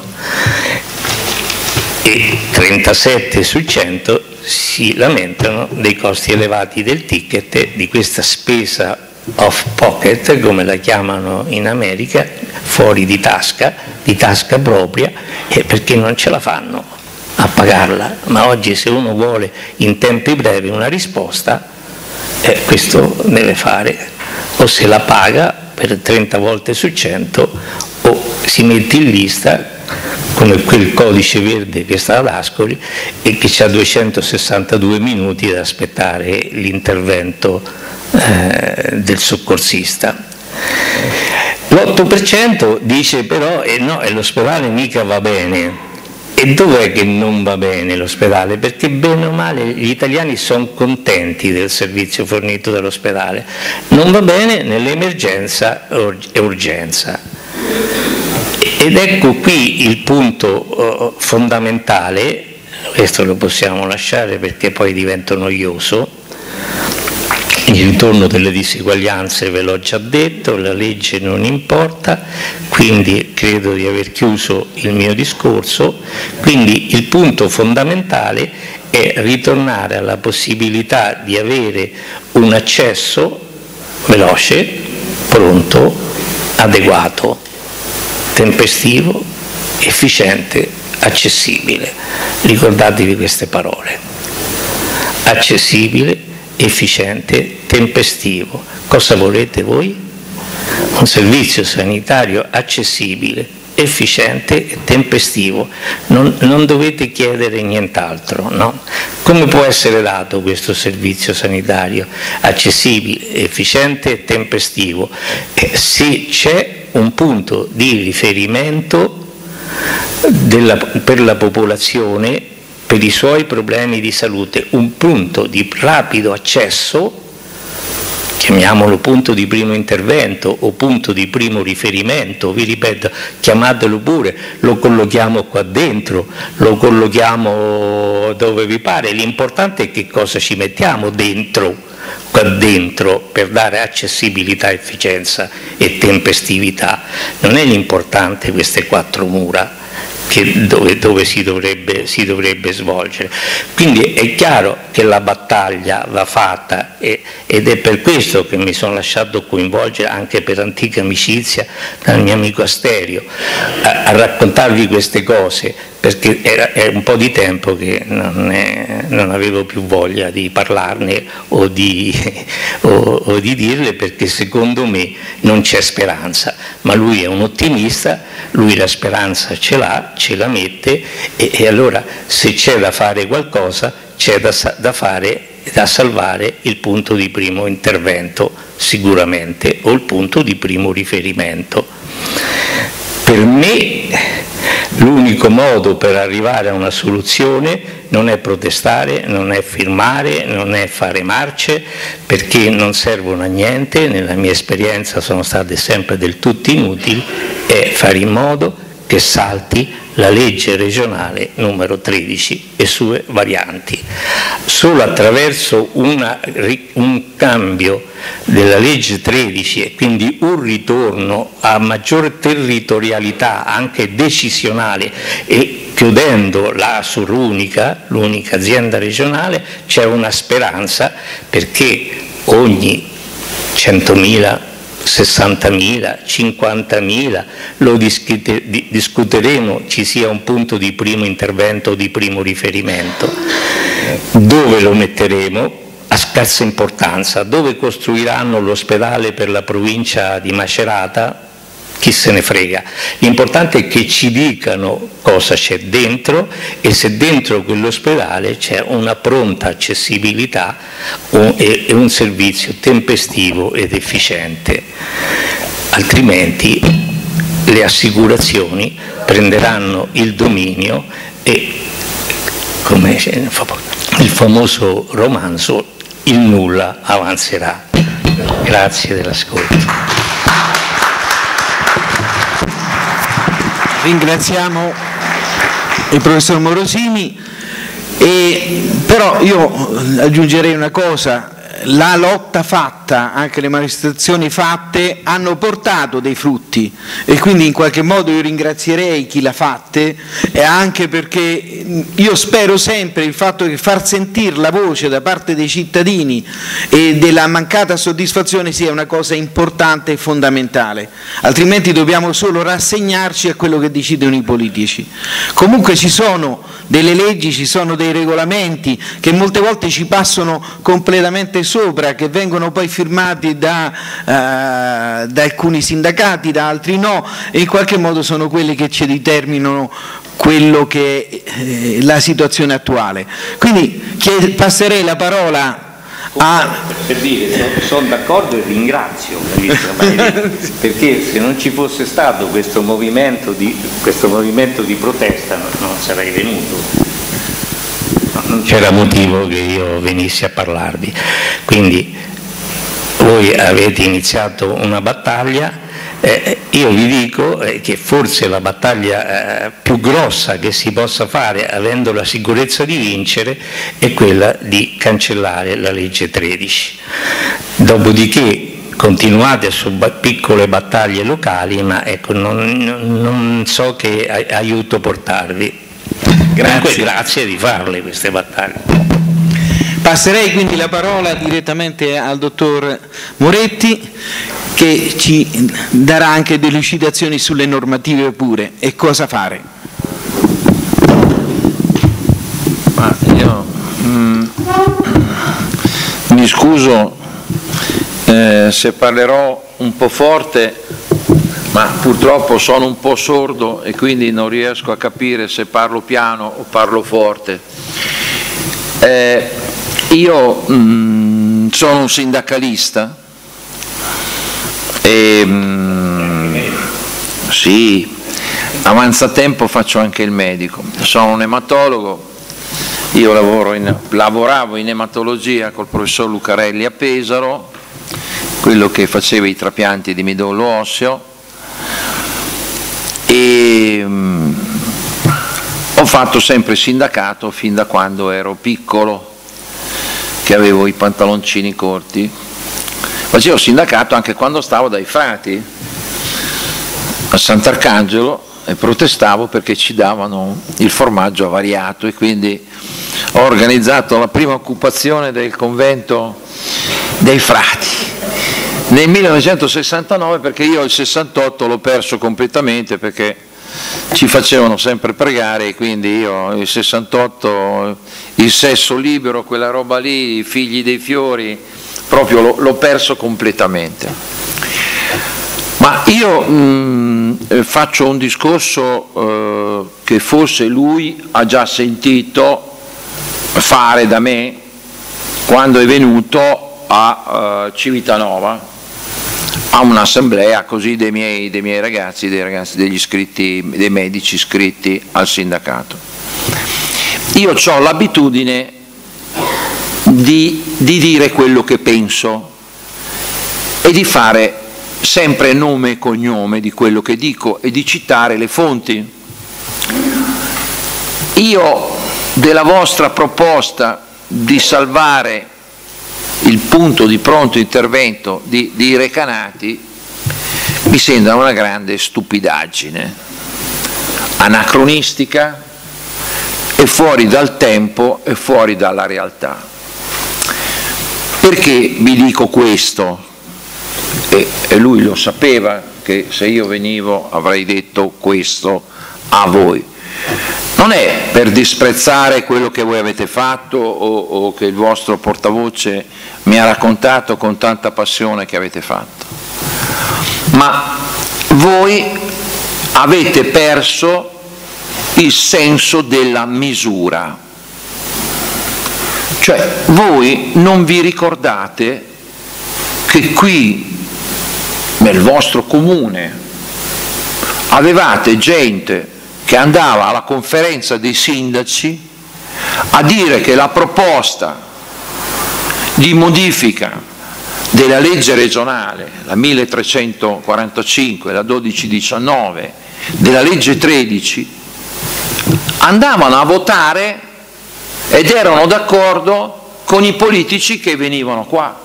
E 37 su 100 si lamentano dei costi elevati del ticket, di questa spesa off pocket, come la chiamano in America, fuori di tasca propria, perché non ce la fanno a pagarla. Ma oggi se uno vuole in tempi brevi una risposta, questo deve fare, o se la paga per 30 volte su 100 o si mette in lista come quel codice verde che sta ad Ascoli e che ha 262 minuti da aspettare l'intervento del soccorsista. L'8% dice però no, l'ospedale mica va bene. E dov'è che non va bene l'ospedale? Perché bene o male gli italiani sono contenti del servizio fornito dall'ospedale. Non va bene nell'emergenza e urgenza. Ed ecco qui il punto fondamentale, questo lo possiamo lasciare perché poi diventa noioso. Il ritorno delle diseguaglianze ve l'ho già detto, la legge non importa, quindi credo di aver chiuso il mio discorso. Quindi il punto fondamentale è ritornare alla possibilità di avere un accesso veloce, pronto, adeguato, tempestivo, efficiente, accessibile. Ricordatevi queste parole: accessibile, efficiente, tempestivo. Cosa volete voi? un servizio sanitario accessibile, efficiente e tempestivo. Non dovete chiedere nient'altro, no? Come può essere dato questo servizio sanitario accessibile, efficiente e tempestivo? Se c'è un punto di riferimento per la popolazione, per i suoi problemi di salute, un punto di rapido accesso, chiamiamolo punto di primo intervento o punto di primo riferimento, vi ripeto, chiamatelo pure, lo collochiamo qua dentro, lo collochiamo dove vi pare, l'importante è che cosa ci mettiamo dentro, qua dentro, per dare accessibilità, efficienza e tempestività. Non è l'importante queste 4 mura dove si dovrebbe svolgere. Quindi è chiaro che la battaglia va fatta ed è per questo che mi sono lasciato coinvolgere anche per antica amicizia dal mio amico Asterio a raccontarvi queste cose, perché è un po' di tempo che non avevo più voglia di parlarne o di dirle, perché secondo me non c'è speranza, ma lui è un ottimista, lui la speranza ce l'ha, ce la mette e allora se c'è da fare qualcosa c'è da salvare il punto di primo intervento sicuramente, o il punto di primo riferimento. Per me l'unico modo per arrivare a una soluzione non è protestare, non è firmare, non è fare marce, perché non servono a niente, nella mia esperienza sono state sempre del tutto inutili, è fare in modo che salti la legge regionale numero 13 e sue varianti. Solo attraverso un cambio della legge 13 e quindi un ritorno a maggiore territorialità anche decisionale e chiudendo l'ASUR unica, l'unica azienda regionale, c'è una speranza, perché ogni 100.000, 60.000, 50.000, lo discuteremo, ci sia un punto di primo intervento, di primo riferimento. Dove lo metteremo? A scarsa importanza. Dove costruiranno l'ospedale per la provincia di Macerata? Chi se ne frega. L'importante è che ci dicano cosa c'è dentro e se dentro quell'ospedale c'è una pronta accessibilità e un servizio tempestivo ed efficiente. Altrimenti le assicurazioni prenderanno il dominio e, come il famoso romanzo, il nulla avanzerà. Grazie dell'ascolto. Ringraziamo il professor Morosini, però io aggiungerei una cosa: la lotta fatta, anche le manifestazioni fatte hanno portato dei frutti e quindi in qualche modo io ringrazierei chi l'ha fatte, e anche perché io spero sempre il fatto che far sentire la voce da parte dei cittadini e della mancata soddisfazione sia una cosa importante e fondamentale, altrimenti dobbiamo solo rassegnarci a quello che decidono i politici. Comunque ci sono delle leggi, ci sono dei regolamenti che molte volte ci passano completamente sopra, che vengono poi firmati da alcuni sindacati, da altri no, e in qualche modo sono quelli che ci determinano quello che è la situazione attuale. Quindi passerei la parola per dire, sono d'accordo e ringrazio la ministra Manetti, perché se non ci fosse stato questo movimento di protesta non sarei venuto. Non c'era motivo che io venissi a parlarvi. Quindi voi avete iniziato una battaglia, io vi dico che forse la battaglia più grossa che si possa fare, avendo la sicurezza di vincere, è quella di cancellare la legge 13. Dopodiché continuate su piccole battaglie locali, ma ecco, non so che aiuto portarvi. Grazie di farle queste battaglie. Passerei quindi la parola direttamente al dottor Moretti, che ci darà anche delucidazioni sulle normative pure e cosa fare. Io mi scuso Se parlerò un po' forte, ma purtroppo sono un po' sordo e quindi non riesco a capire se parlo piano o parlo forte. Io sono un sindacalista e sì, avanzatempo faccio anche il medico, sono un ematologo. Io lavoravo in ematologia col professor Lucarelli a Pesaro, quello che faceva i trapianti di midollo osseo, e ho fatto sempre sindacato fin da quando ero piccolo, che avevo i pantaloncini corti. Facevo sindacato anche quando stavo dai frati a Sant'Arcangelo e protestavo perché ci davano il formaggio avariato, e quindi ho organizzato la prima occupazione del convento dei frati nel 1969, perché io il 68 l'ho perso completamente perché ci facevano sempre pregare, e quindi io il 68, il sesso libero, quella roba lì, i figli dei fiori, proprio l'ho perso completamente. Ma io faccio un discorso che forse lui ha già sentito fare da me quando è venuto a Civitanova, a un'assemblea così dei miei ragazzi, degli iscritti, dei medici iscritti al sindacato. Io ho l'abitudine di dire quello che penso e di fare sempre nome e cognome di quello che dico e di citare le fonti. Io della vostra proposta di salvare il punto di pronto intervento di Recanati mi sembra una grande stupidaggine, anacronistica e fuori dal tempo e fuori dalla realtà. Perché vi dico questo? E lui lo sapeva che se io venivo avrei detto questo a voi. Non è per disprezzare quello che voi avete fatto o che il vostro portavoce mi ha raccontato con tanta passione che avete fatto, ma voi avete perso il senso della misura. Cioè, voi non vi ricordate che qui nel vostro comune avevate gente che andava alla conferenza dei sindaci a dire che la proposta di modifica della legge regionale, la 1345, la 1219, della legge 13, andavano a votare ed erano d'accordo con i politici che venivano qua.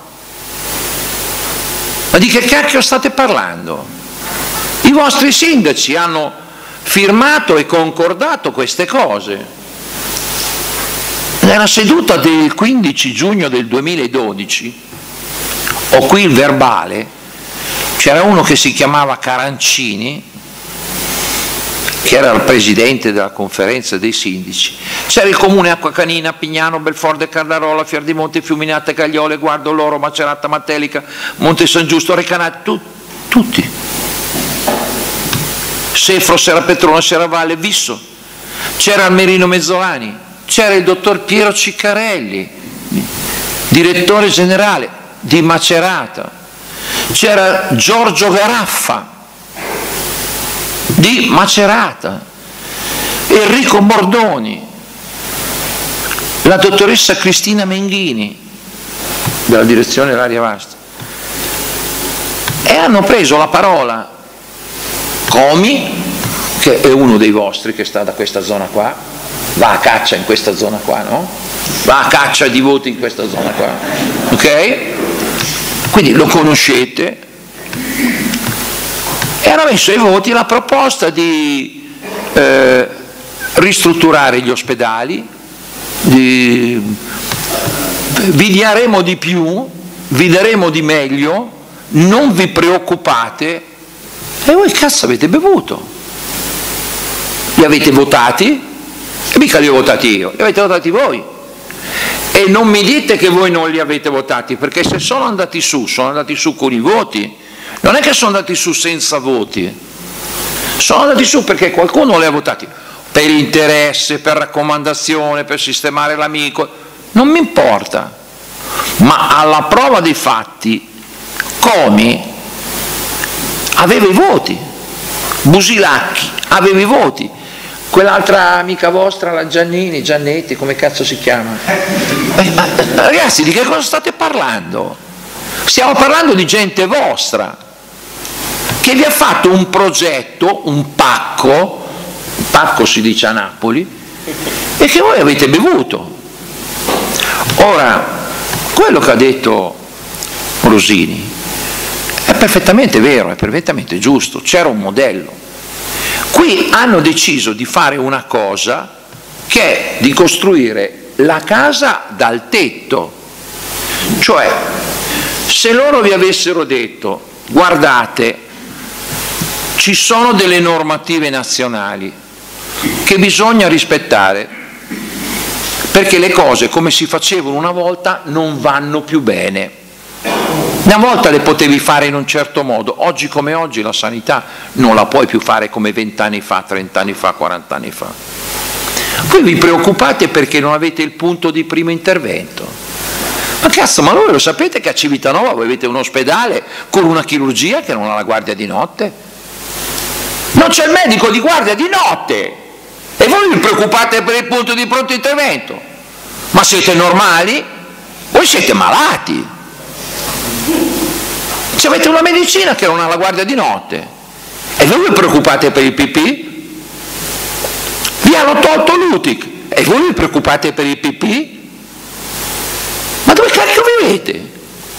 Ma di che cacchio state parlando? I vostri sindaci hanno firmato e concordato queste cose. Nella seduta del 15 giugno del 2012, ho qui il verbale, c'era uno che si chiamava Carancini, che era il presidente della conferenza dei sindaci, c'era il comune Acquacanina, Pignano, Belforte, Cardarola, Fiordimonte, Fiuminate, Cagliole, Guardo, Loro, Macerata, Mattelica, Monte San Giusto, Recanati, tutti. Sefro, Serapetrone, Serravalle, Visso, c'era Almerino Mezzolani, c'era il dottor Piero Ciccarelli, direttore generale di Macerata, c'era Giorgio Garaffa di Macerata, Enrico Bordoni, la dottoressa Cristina Menghini della direzione dell'Aria Vasta, e hanno preso la parola Comi, che è uno dei vostri che sta da questa zona qua, va a caccia in questa zona qua, no? Va a caccia di voti in questa zona qua, ok? Quindi lo conoscete, e hanno messo ai voti la proposta di ristrutturare gli ospedali, vi daremo di più, vi daremo di meglio, non vi preoccupate. E voi cazzo avete bevuto? Li avete votati? E mica li ho votati io, li avete votati voi. E non mi dite che voi non li avete votati, perché se sono andati su con i voti, non è che sono andati su senza voti, sono andati su perché qualcuno li ha votati, per interesse, per raccomandazione, per sistemare l'amico, non mi importa, ma alla prova dei fatti Comi aveva i voti, Busilacchi aveva i voti, quell'altra amica vostra, la Giannetti, come cazzo si chiama? Ma ragazzi, di che cosa state parlando? Stiamo parlando di gente vostra che vi ha fatto un progetto, un pacco si dice a Napoli, e che voi avete bevuto. Ora, quello che ha detto Rosini è perfettamente vero, è perfettamente giusto, c'era un modello. Qui hanno deciso di fare una cosa che è di costruire la casa dal tetto, cioè se loro vi avessero detto guardate, ci sono delle normative nazionali che bisogna rispettare perché le cose come si facevano una volta non vanno più bene. Una volta le potevi fare in un certo modo, oggi come oggi la sanità non la puoi più fare come 20 anni fa, 30 anni fa, 40 anni fa. Voi vi preoccupate perché non avete il punto di primo intervento. Ma cazzo, ma voi lo sapete che a Civitanova voi avete un ospedale con una chirurgia che non ha la guardia di notte? Non c'è il medico di guardia di notte! E voi vi preoccupate per il punto di pronto intervento? Ma siete normali? Voi siete malati! Se avete una medicina che non ha la guardia di notte e voi vi preoccupate per il pipì? Vi hanno tolto l'UTIC e voi vi preoccupate per il pipì? Ma dove cacchio vivete?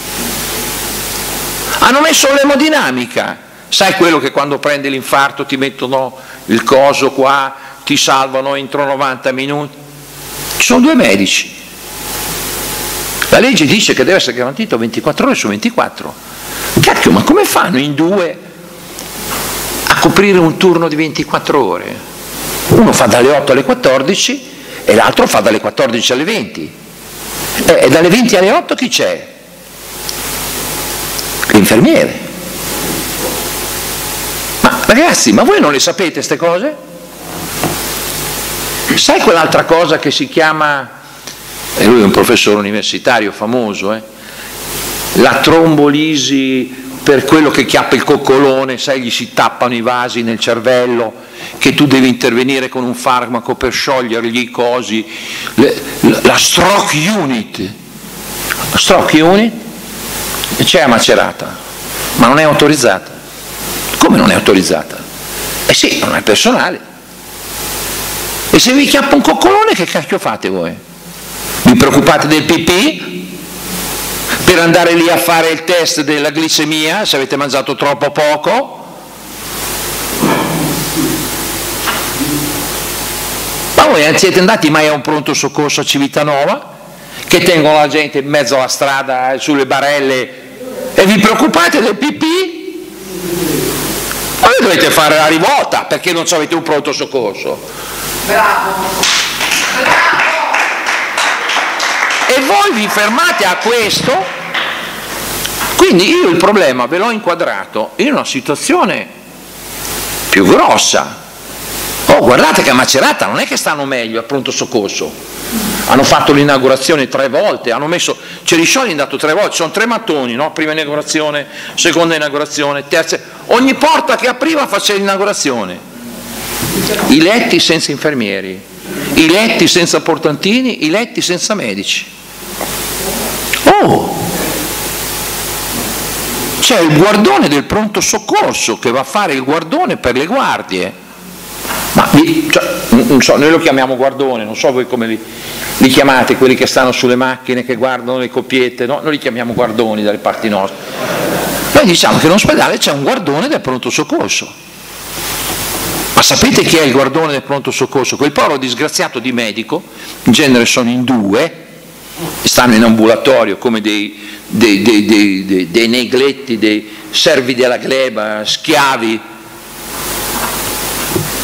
Hanno messo l'emodinamica, sai quello che quando prendi l'infarto ti mettono il coso qua, ti salvano entro 90 minuti? Ci sono 2 medici. La legge dice che deve essere garantito 24 ore su 24. Cacchio, ma come fanno in 2 a coprire un turno di 24 ore? Uno fa dalle 8 alle 14 e l'altro fa dalle 14 alle 20. E dalle 20 alle 8 chi c'è? L'infermiere. Ma ragazzi, ma voi non le sapete queste cose? Sai quell'altra cosa che si chiama, e lui è un professore universitario famoso, la trombolisi per quello che chiappa il coccolone, sai, gli si tappano i vasi nel cervello, che tu devi intervenire con un farmaco per sciogliergli i cosi, la stroke unit. La stroke unit c'è a Macerata, ma non è autorizzata. Come non è autorizzata? Eh sì, non è personale. E se vi chiappa un coccolone, che cacchio fate voi? Vi preoccupate del pipì? Per andare lì a fare il test della glicemia, se avete mangiato troppo poco? Ma voi siete andati mai a un pronto soccorso a Civitanova? Che tengono la gente in mezzo alla strada, sulle barelle, e vi preoccupate del pipì? Ma voi dovete fare la rivolta perché non avete un pronto soccorso. Bravo! E voi vi fermate a questo? Quindi io il problema ve l'ho inquadrato in una situazione più grossa. Oh, guardate che a Macerata non è che stanno meglio al pronto soccorso. Hanno fatto l'inaugurazione 3 volte, hanno messo Ceriscioli, è andato 3 volte, sono 3 mattoni, no? Prima inaugurazione, seconda inaugurazione, terza. Ogni porta che apriva faceva l'inaugurazione. I letti senza infermieri, i letti senza portantini, i letti senza medici. Oh! C'è il guardone del pronto soccorso che va a fare il guardone per le guardie. Ma cioè, non so, noi lo chiamiamo guardone, non so voi come li chiamate, quelli che stanno sulle macchine, che guardano le coppiette, no? Noi li chiamiamo guardoni dalle parti nostre. Noi diciamo che in ospedale c'è un guardone del pronto soccorso. Ma sapete chi è il guardone del pronto soccorso? Quel povero disgraziato di medico, in genere sono in 2, stanno in ambulatorio come dei negletti, dei servi della gleba, schiavi,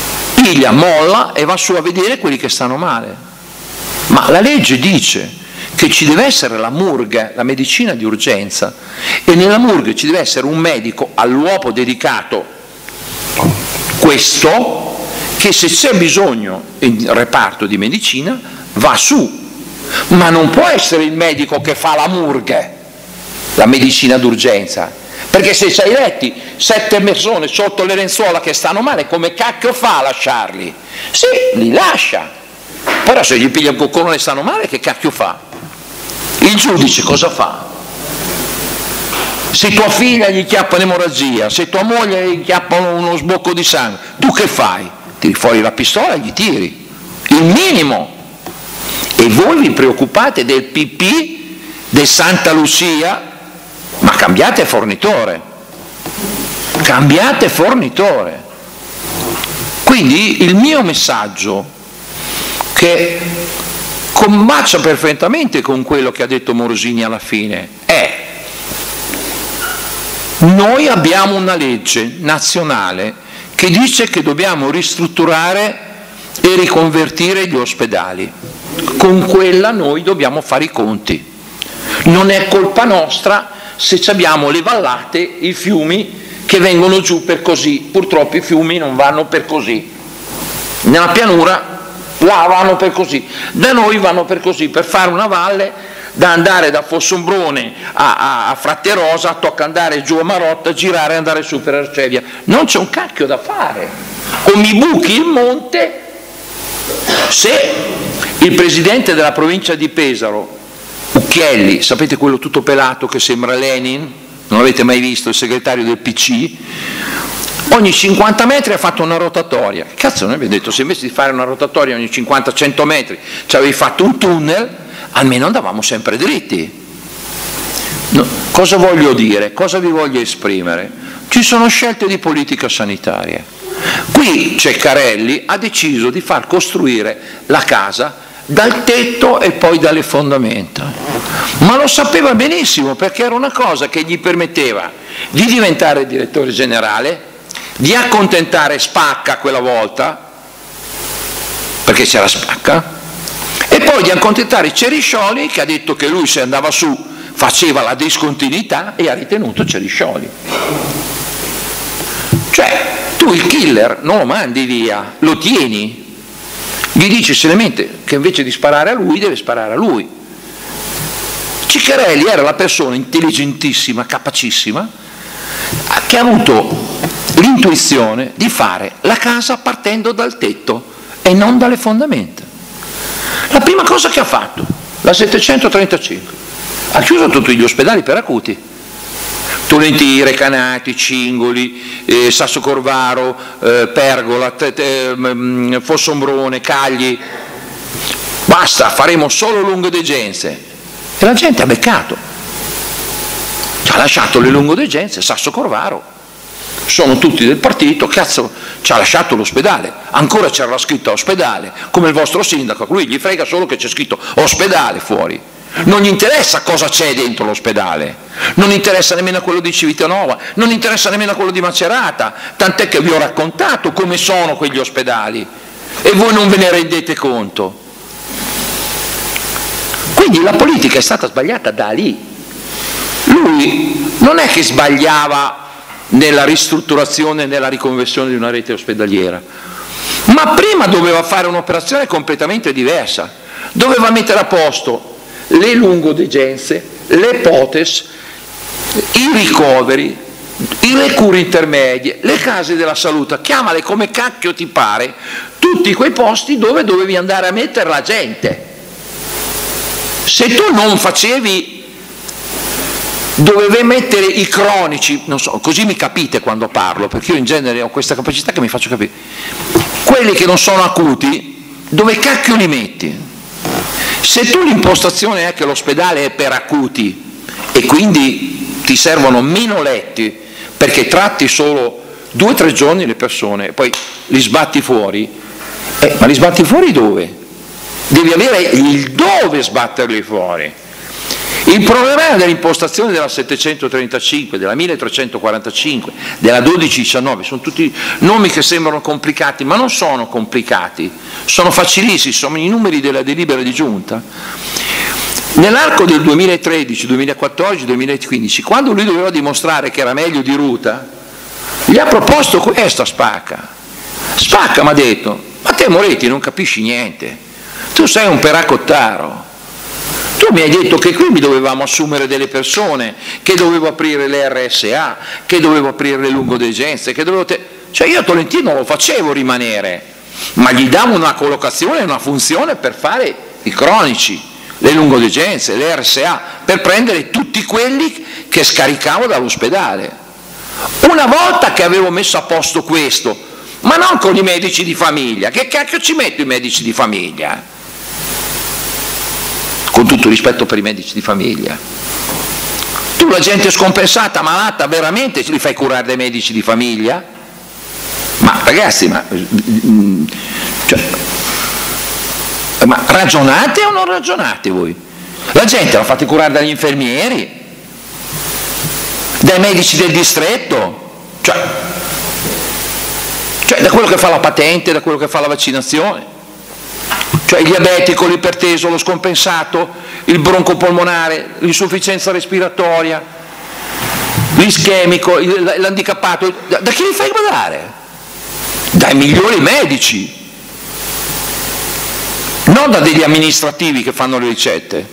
piglia, molla e va su a vedere quelli che stanno male. Ma la legge dice che ci deve essere la MURG, la medicina di urgenza, e nella MURG ci deve essere un medico all'uopo dedicato, questo, che se c'è bisogno in reparto di medicina va su, ma non può essere il medico che fa la MURG, la medicina d'urgenza, perché se c'hai letti 7 persone sotto le lenzuola che stanno male, come cacchio fa a lasciarli? Sì, li lascia, però se gli piglia un coccone e stanno male, che cacchio fa? Il giudice cosa fa? Se tua figlia gli chiappa un'emorragia, se tua moglie gli chiappa uno sbocco di sangue, tu che fai? Tiri fuori la pistola e gli tiri, il minimo. E voi vi preoccupate del pipì, del Santa Lucia, ma cambiate fornitore, cambiate fornitore. Quindi il mio messaggio, che combacia perfettamente con quello che ha detto Morosini alla fine, è: noi abbiamo una legge nazionale che dice che dobbiamo ristrutturare e riconvertire gli ospedali, con quella noi dobbiamo fare i conti. Non è colpa nostra se abbiamo le vallate, i fiumi che vengono giù per così. Purtroppo i fiumi non vanno per così, nella pianura là vanno per così, da noi vanno per così. Per fare una valle, da andare da Fossombrone a Fratterosa, tocca andare giù a Marotta, girare e andare su per Arcevia. Non c'è un cacchio da fare, o mi buchi il monte. Se il presidente della provincia di Pesaro, Ucchielli, sapete quello tutto pelato che sembra Lenin, non l'avete mai visto, il segretario del PC, ogni 50 metri ha fatto una rotatoria. Cazzo, noi abbiamo detto, se invece di fare una rotatoria ogni 50-100 metri ci avevi fatto un tunnel, almeno andavamo sempre dritti. No, cosa voglio dire? Cosa vi voglio esprimere? Ci sono scelte di politica sanitaria. Qui Ceccarelli ha deciso di far costruire la casa dal tetto e poi dalle fondamenta, ma lo sapeva benissimo, perché era una cosa che gli permetteva di diventare direttore generale, di accontentare Spacca quella volta, perché c'era Spacca, e poi di accontentare Ceriscioli, che ha detto che lui se andava su faceva la discontinuità e ha ritenuto Ceriscioli. Cioè, tu il killer non lo mandi via, lo tieni, gli dici seriamente che invece di sparare a lui deve sparare a lui. Ciccarelli era la persona intelligentissima, capacissima, che ha avuto l'intuizione di fare la casa partendo dal tetto e non dalle fondamenta. La prima cosa che ha fatto, la 735, ha chiuso tutti gli ospedali per acuti, Tolenti, Recanati, Cingoli, Sasso Corvaro, Pergola, Fossombrone, Cagli. Basta, faremo solo lungodegenze. E la gente ha beccato, ci ha lasciato le lungodegenze. Sasso Corvaro, sono tutti del partito, cazzo, ci ha lasciato l'ospedale, ancora c'era scritto ospedale, come il vostro sindaco, a lui gli frega solo che c'è scritto ospedale fuori, non gli interessa cosa c'è dentro l'ospedale, non interessa nemmeno quello di Civitanova, non interessa nemmeno quello di Macerata, tant'è che vi ho raccontato come sono quegli ospedali e voi non ve ne rendete conto. Quindi la politica è stata sbagliata da lì. Lui non è che sbagliava nella ristrutturazione e nella riconversione di una rete ospedaliera, ma prima doveva fare un'operazione completamente diversa, doveva mettere a posto le lungodegenze, le POTES, i ricoveri, le cure intermedie, le case della salute, chiamale come cacchio ti pare, tutti quei posti dove dovevi andare a mettere la gente. Se tu non facevi, dovevi mettere i cronici, non so, così mi capite quando parlo, perché io in genere ho questa capacità che mi faccio capire, quelli che non sono acuti, dove cacchio li metti? Se tu l'impostazione è che l'ospedale è per acuti e quindi ti servono meno letti perché tratti solo 2 o 3 giorni le persone e poi li sbatti fuori, ma li sbatti fuori dove? Devi avere il dove sbatterli fuori. Il problema dell'impostazione della 735, della 1345, della 1219, sono tutti nomi che sembrano complicati, ma non sono complicati, sono facilissimi, sono i numeri della delibera di giunta. Nell'arco del 2013, 2014, 2015, quando lui doveva dimostrare che era meglio di Ruta, gli ha proposto questo a Spacca. Spacca mi ha detto: ma te Moretti non capisci niente, tu sei un peracottaro, tu mi hai detto che qui mi dovevamo assumere delle persone, che dovevo aprire le RSA, che dovevo aprire le lungodegenze, che dovevo cioè io a Tolentino lo facevo rimanere, ma gli davo una collocazione e una funzione per fare i cronici, le lungodegenze, le RSA, per prendere tutti quelli che scaricavo dall'ospedale. Una volta che avevo messo a posto questo, ma non con i medici di famiglia, che cacchio ci metto i medici di famiglia? Con tutto rispetto per i medici di famiglia. Tu la gente scompensata, malata, veramente li fai curare dai medici di famiglia? Ma ragazzi, ma ragionate o non ragionate voi? La gente la fate curare dagli infermieri, dai medici del distretto, cioè da quello che fa la patente, da quello che fa la vaccinazione, cioè il diabetico, l'iperteso, lo scompensato, il broncopolmonare, l'insufficienza respiratoria, l'ischemico, l'handicappato, da chi li fai guardare? Dai migliori medici, non da degli amministrativi che fanno le ricette.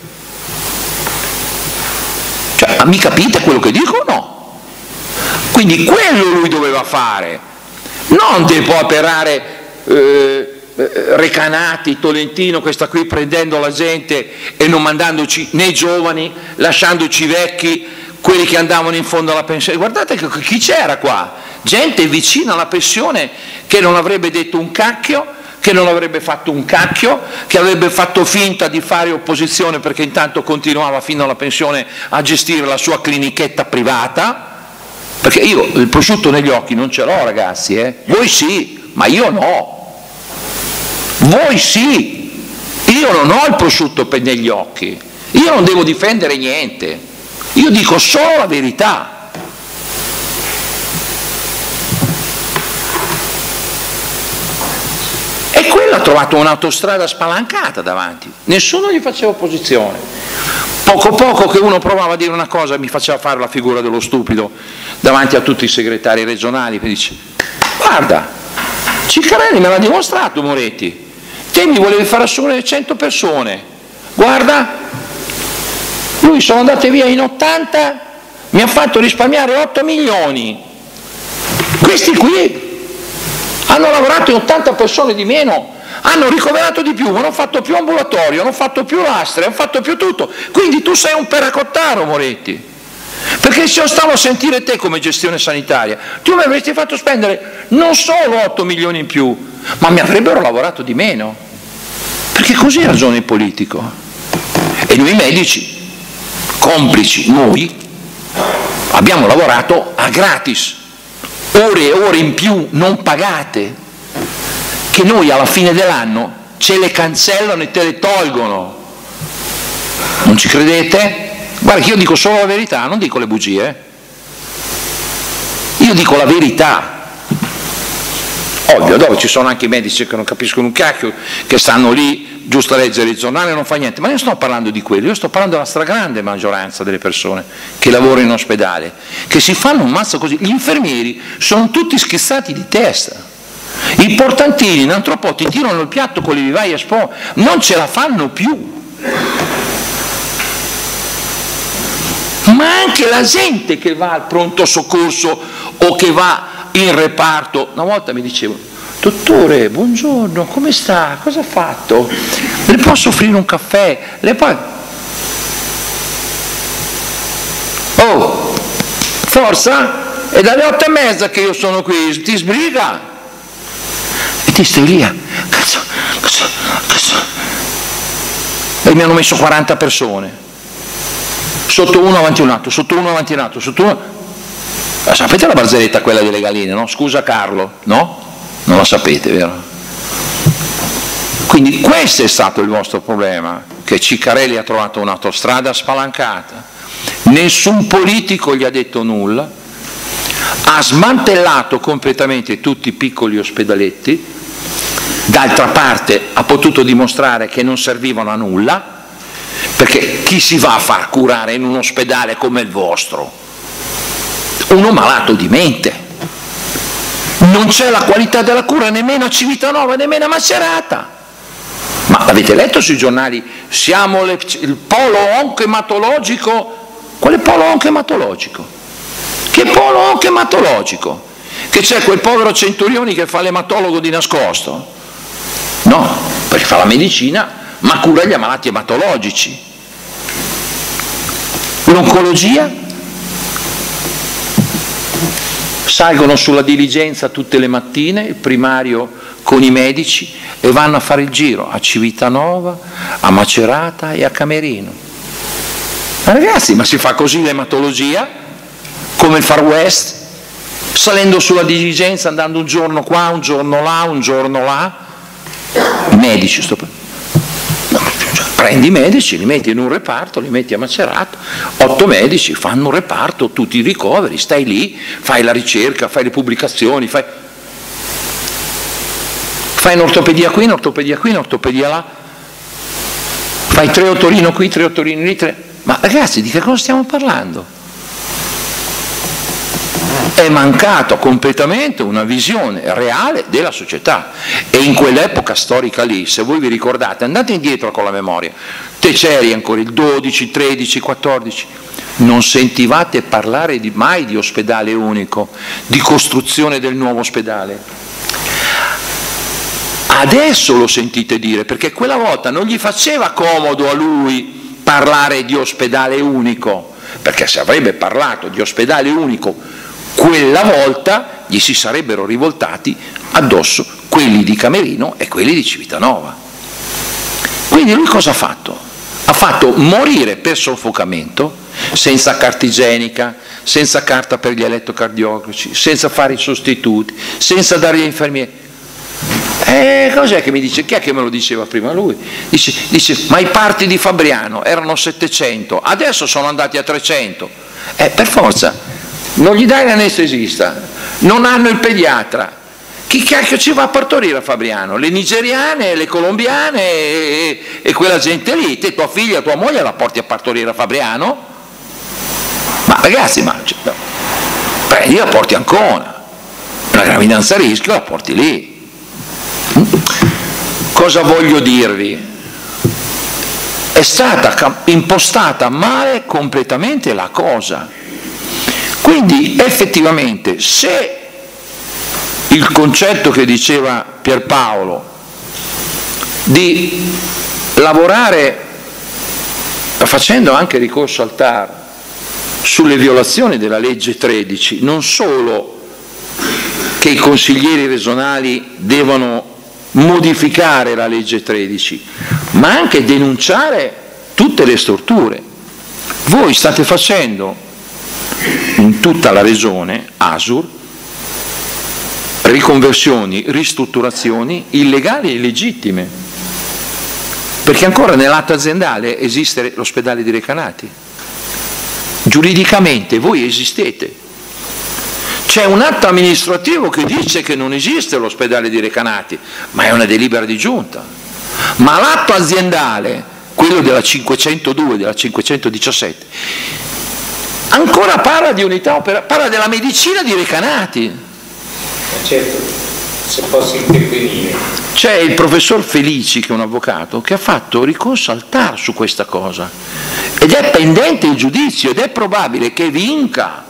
Cioè, mi capite quello che dico o no? Quindi quello lui doveva fare, non devo operare Recanati, Tolentino, questa qui, prendendo la gente e non mandandoci né i giovani, lasciandoci i vecchi, quelli che andavano in fondo alla pensione. Guardate chi c'era qua, gente vicina alla pensione che non avrebbe detto un cacchio, che non avrebbe fatto un cacchio, che avrebbe fatto finta di fare opposizione perché intanto continuava fino alla pensione a gestire la sua clinichetta privata, perché io il prosciutto negli occhi non ce l'ho, ragazzi, voi sì, ma io no. Voi sì, io non ho il prosciutto negli occhi, io non devo difendere niente, io dico solo la verità. E quello ha trovato un'autostrada spalancata davanti, nessuno gli faceva opposizione. Poco che uno provava a dire una cosa mi faceva fare la figura dello stupido davanti a tutti i segretari regionali, che dice: guarda, Ciccarelli me l'ha dimostrato, Moretti, te mi volevi far assumere 100 persone, guarda, lui sono andate via in 80, mi ha fatto risparmiare 8 milioni, questi qui hanno lavorato in 80 persone di meno, hanno ricoverato di più, hanno fatto più ambulatorio, hanno fatto più lastre, hanno fatto più tutto, quindi tu sei un peracottaro, Moretti, perché se io stavo a sentire te come gestione sanitaria, tu mi avresti fatto spendere non solo 8 milioni in più, ma mi avrebbero lavorato di meno, perché così ragiona il politico. E noi medici, complici, noi abbiamo lavorato a gratis, ore e ore in più non pagate, che noi alla fine dell'anno ce le cancellano e te le tolgono. Non ci credete? Guarda che io dico solo la verità, non dico le bugie, io dico la verità. Ovvio, dopo ci sono anche i medici che non capiscono un cacchio, che stanno lì giusto a leggere il giornale e non fa niente, ma io sto parlando di quello, io sto parlando della stragrande maggioranza delle persone che lavorano in ospedale, che si fanno un mazzo così. Gli infermieri sono tutti schizzati di testa, i portantini in un po' ti tirano il piatto con le vivaie a spo, non ce la fanno più. Ma anche la gente che va al pronto soccorso o che va in reparto, una volta mi dicevano: dottore, buongiorno, come sta? Cosa ha fatto? Le posso offrire un caffè? Oh, forza, è dalle 8:30 che io sono qui, ti sbriga? E ti stai lì, cazzo. E mi hanno messo 40 persone, sotto uno avanti un altro, sotto uno avanti un altro, sotto uno. Sapete la barzelletta quella delle galline, no? Scusa Carlo, no? Non la sapete, vero? Quindi questo è stato il vostro problema, che Ciccarelli ha trovato un'autostrada spalancata, nessun politico gli ha detto nulla, ha smantellato completamente tutti i piccoli ospedaletti, d'altra parte ha potuto dimostrare che non servivano a nulla, Perché chi si va a far curare in un ospedale come il vostro? Uno malato di mente. Non c'è la qualità della cura nemmeno a Civitanova, nemmeno a Macerata. Ma l'avete letto sui giornali? Siamo il polo oncoematologico. Quale polo oncoematologico? Che polo oncoematologico? Che c'è quel povero Centurioni che fa l'ematologo di nascosto? No, perché fa la medicina, ma cura gli ammalati ematologici. L'oncologia? Salgono sulla diligenza tutte le mattine, il primario con i medici, e vanno a fare il giro a Civitanova, a Macerata e a Camerino. Ma ragazzi, ma si fa così l'ematologia? Come il Far West? Salendo sulla diligenza, andando un giorno qua, un giorno là, un giorno là? Medici, prendi i medici, li metti in un reparto, li metti a Macerata, 8 medici fanno un reparto, tu ti ricoveri, stai lì, fai la ricerca, fai le pubblicazioni, fai un'ortopedia qui, un'ortopedia qui, un'ortopedia là, fai 3 Otorino qui, 3 Otorino lì, 3. Ma ragazzi, di che cosa stiamo parlando? È mancato completamente una visione reale della società, e in quell'epoca storica lì, se voi vi ricordate, andate indietro con la memoria, te c'eri ancora il 12, 13, 14, non sentivate parlare mai di ospedale unico, di costruzione del nuovo ospedale. Adesso lo sentite dire, perché quella volta non gli faceva comodo a lui parlare di ospedale unico, perché se avrebbe parlato di ospedale unico quella volta gli si sarebbero rivoltati addosso quelli di Camerino e quelli di Civitanova. Quindi lui cosa ha fatto? Ha fatto morire per soffocamento, senza carta igienica, senza carta per gli elettrocardiografi, senza fare i sostituti, senza dare agli infermieri. Cos'è che mi dice? Chi è che me lo diceva prima lui? Dice, ma i parti di Fabriano erano 700, adesso sono andati a 300. Per forza. Non gli dai l'anestesista, non hanno il pediatra. Chi cacchio ci va a partorire a Fabriano? Le nigeriane, le colombiane e quella gente lì. Te, tua figlia, tua moglie la porti a partorire a Fabriano? Ma ragazzi, prendi, la porti a Ancona. Una gravidanza a rischio la porti lì. Cosa voglio dirvi? È stata impostata male completamente la cosa. Quindi effettivamente, se il concetto che diceva Pierpaolo di lavorare facendo anche ricorso al TAR sulle violazioni della legge 13, non solo che i consiglieri regionali devono modificare la legge 13, ma anche denunciare tutte le storture. Voi state facendo in tutta la regione, ASUR, riconversioni, ristrutturazioni illegali e illegittime, perché ancora nell'atto aziendale esiste l'ospedale di Recanati, giuridicamente voi esistete, c'è un atto amministrativo che dice che non esiste l'ospedale di Recanati, ma è una delibera di giunta, ma l'atto aziendale, quello della 502, della 517, ancora parla di unità parla della medicina di Recanati. Certo, se posso intervenire. C'è il professor Felici, che è un avvocato, che ha fatto ricorso al TAR su questa cosa ed è pendente il giudizio ed è probabile che vinca.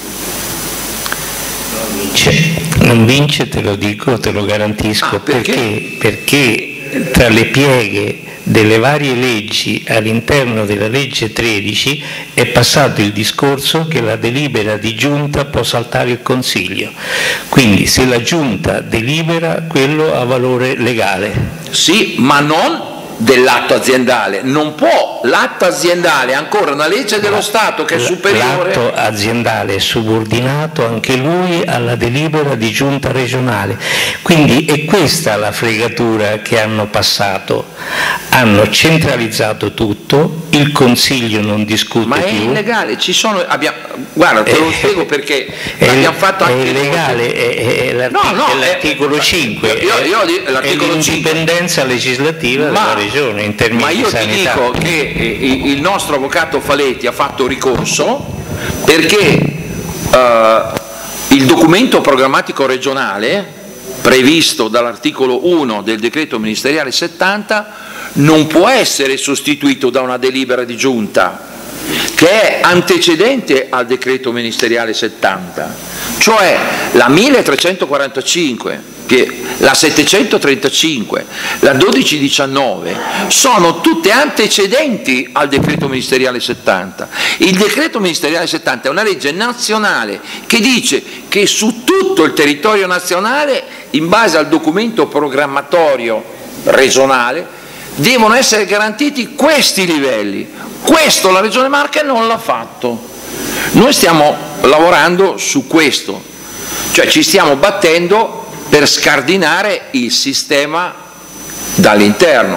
Non vince, te lo dico, te lo garantisco. Perché tra le pieghe delle varie leggi all'interno della legge 13 è passato il discorso che la delibera di giunta può saltare il Consiglio, quindi se la giunta delibera quello ha valore legale. Sì, ma non dell'atto aziendale, non può, l'atto aziendale è ancora una legge dello Stato che è superiore. L'atto aziendale è subordinato anche lui alla delibera di giunta regionale, quindi è questa la fregatura che hanno passato, hanno centralizzato tutto, il Consiglio non discute ma più. È illegale, guarda, te lo spiego perché abbiamo fatto anche... È illegale, è l'articolo 5, l'articolo è l'indipendenza legislativa della regione. Regione in termini di sanità. Ma io ti dico che il nostro avvocato Faletti ha fatto ricorso perché il documento programmatico regionale previsto dall'articolo 1 del decreto ministeriale 70 non può essere sostituito da una delibera di giunta che è antecedente al decreto ministeriale 70, cioè la 1345, la 735, la 1219 sono tutte antecedenti al decreto ministeriale 70. Il decreto ministeriale 70 è una legge nazionale che dice che su tutto il territorio nazionale, in base al documento programmatorio regionale, devono essere garantiti questi livelli. Questo la Regione Marche non l'ha fatto. Noi stiamo lavorando su questo, cioè ci stiamo battendo per scardinare il sistema dall'interno.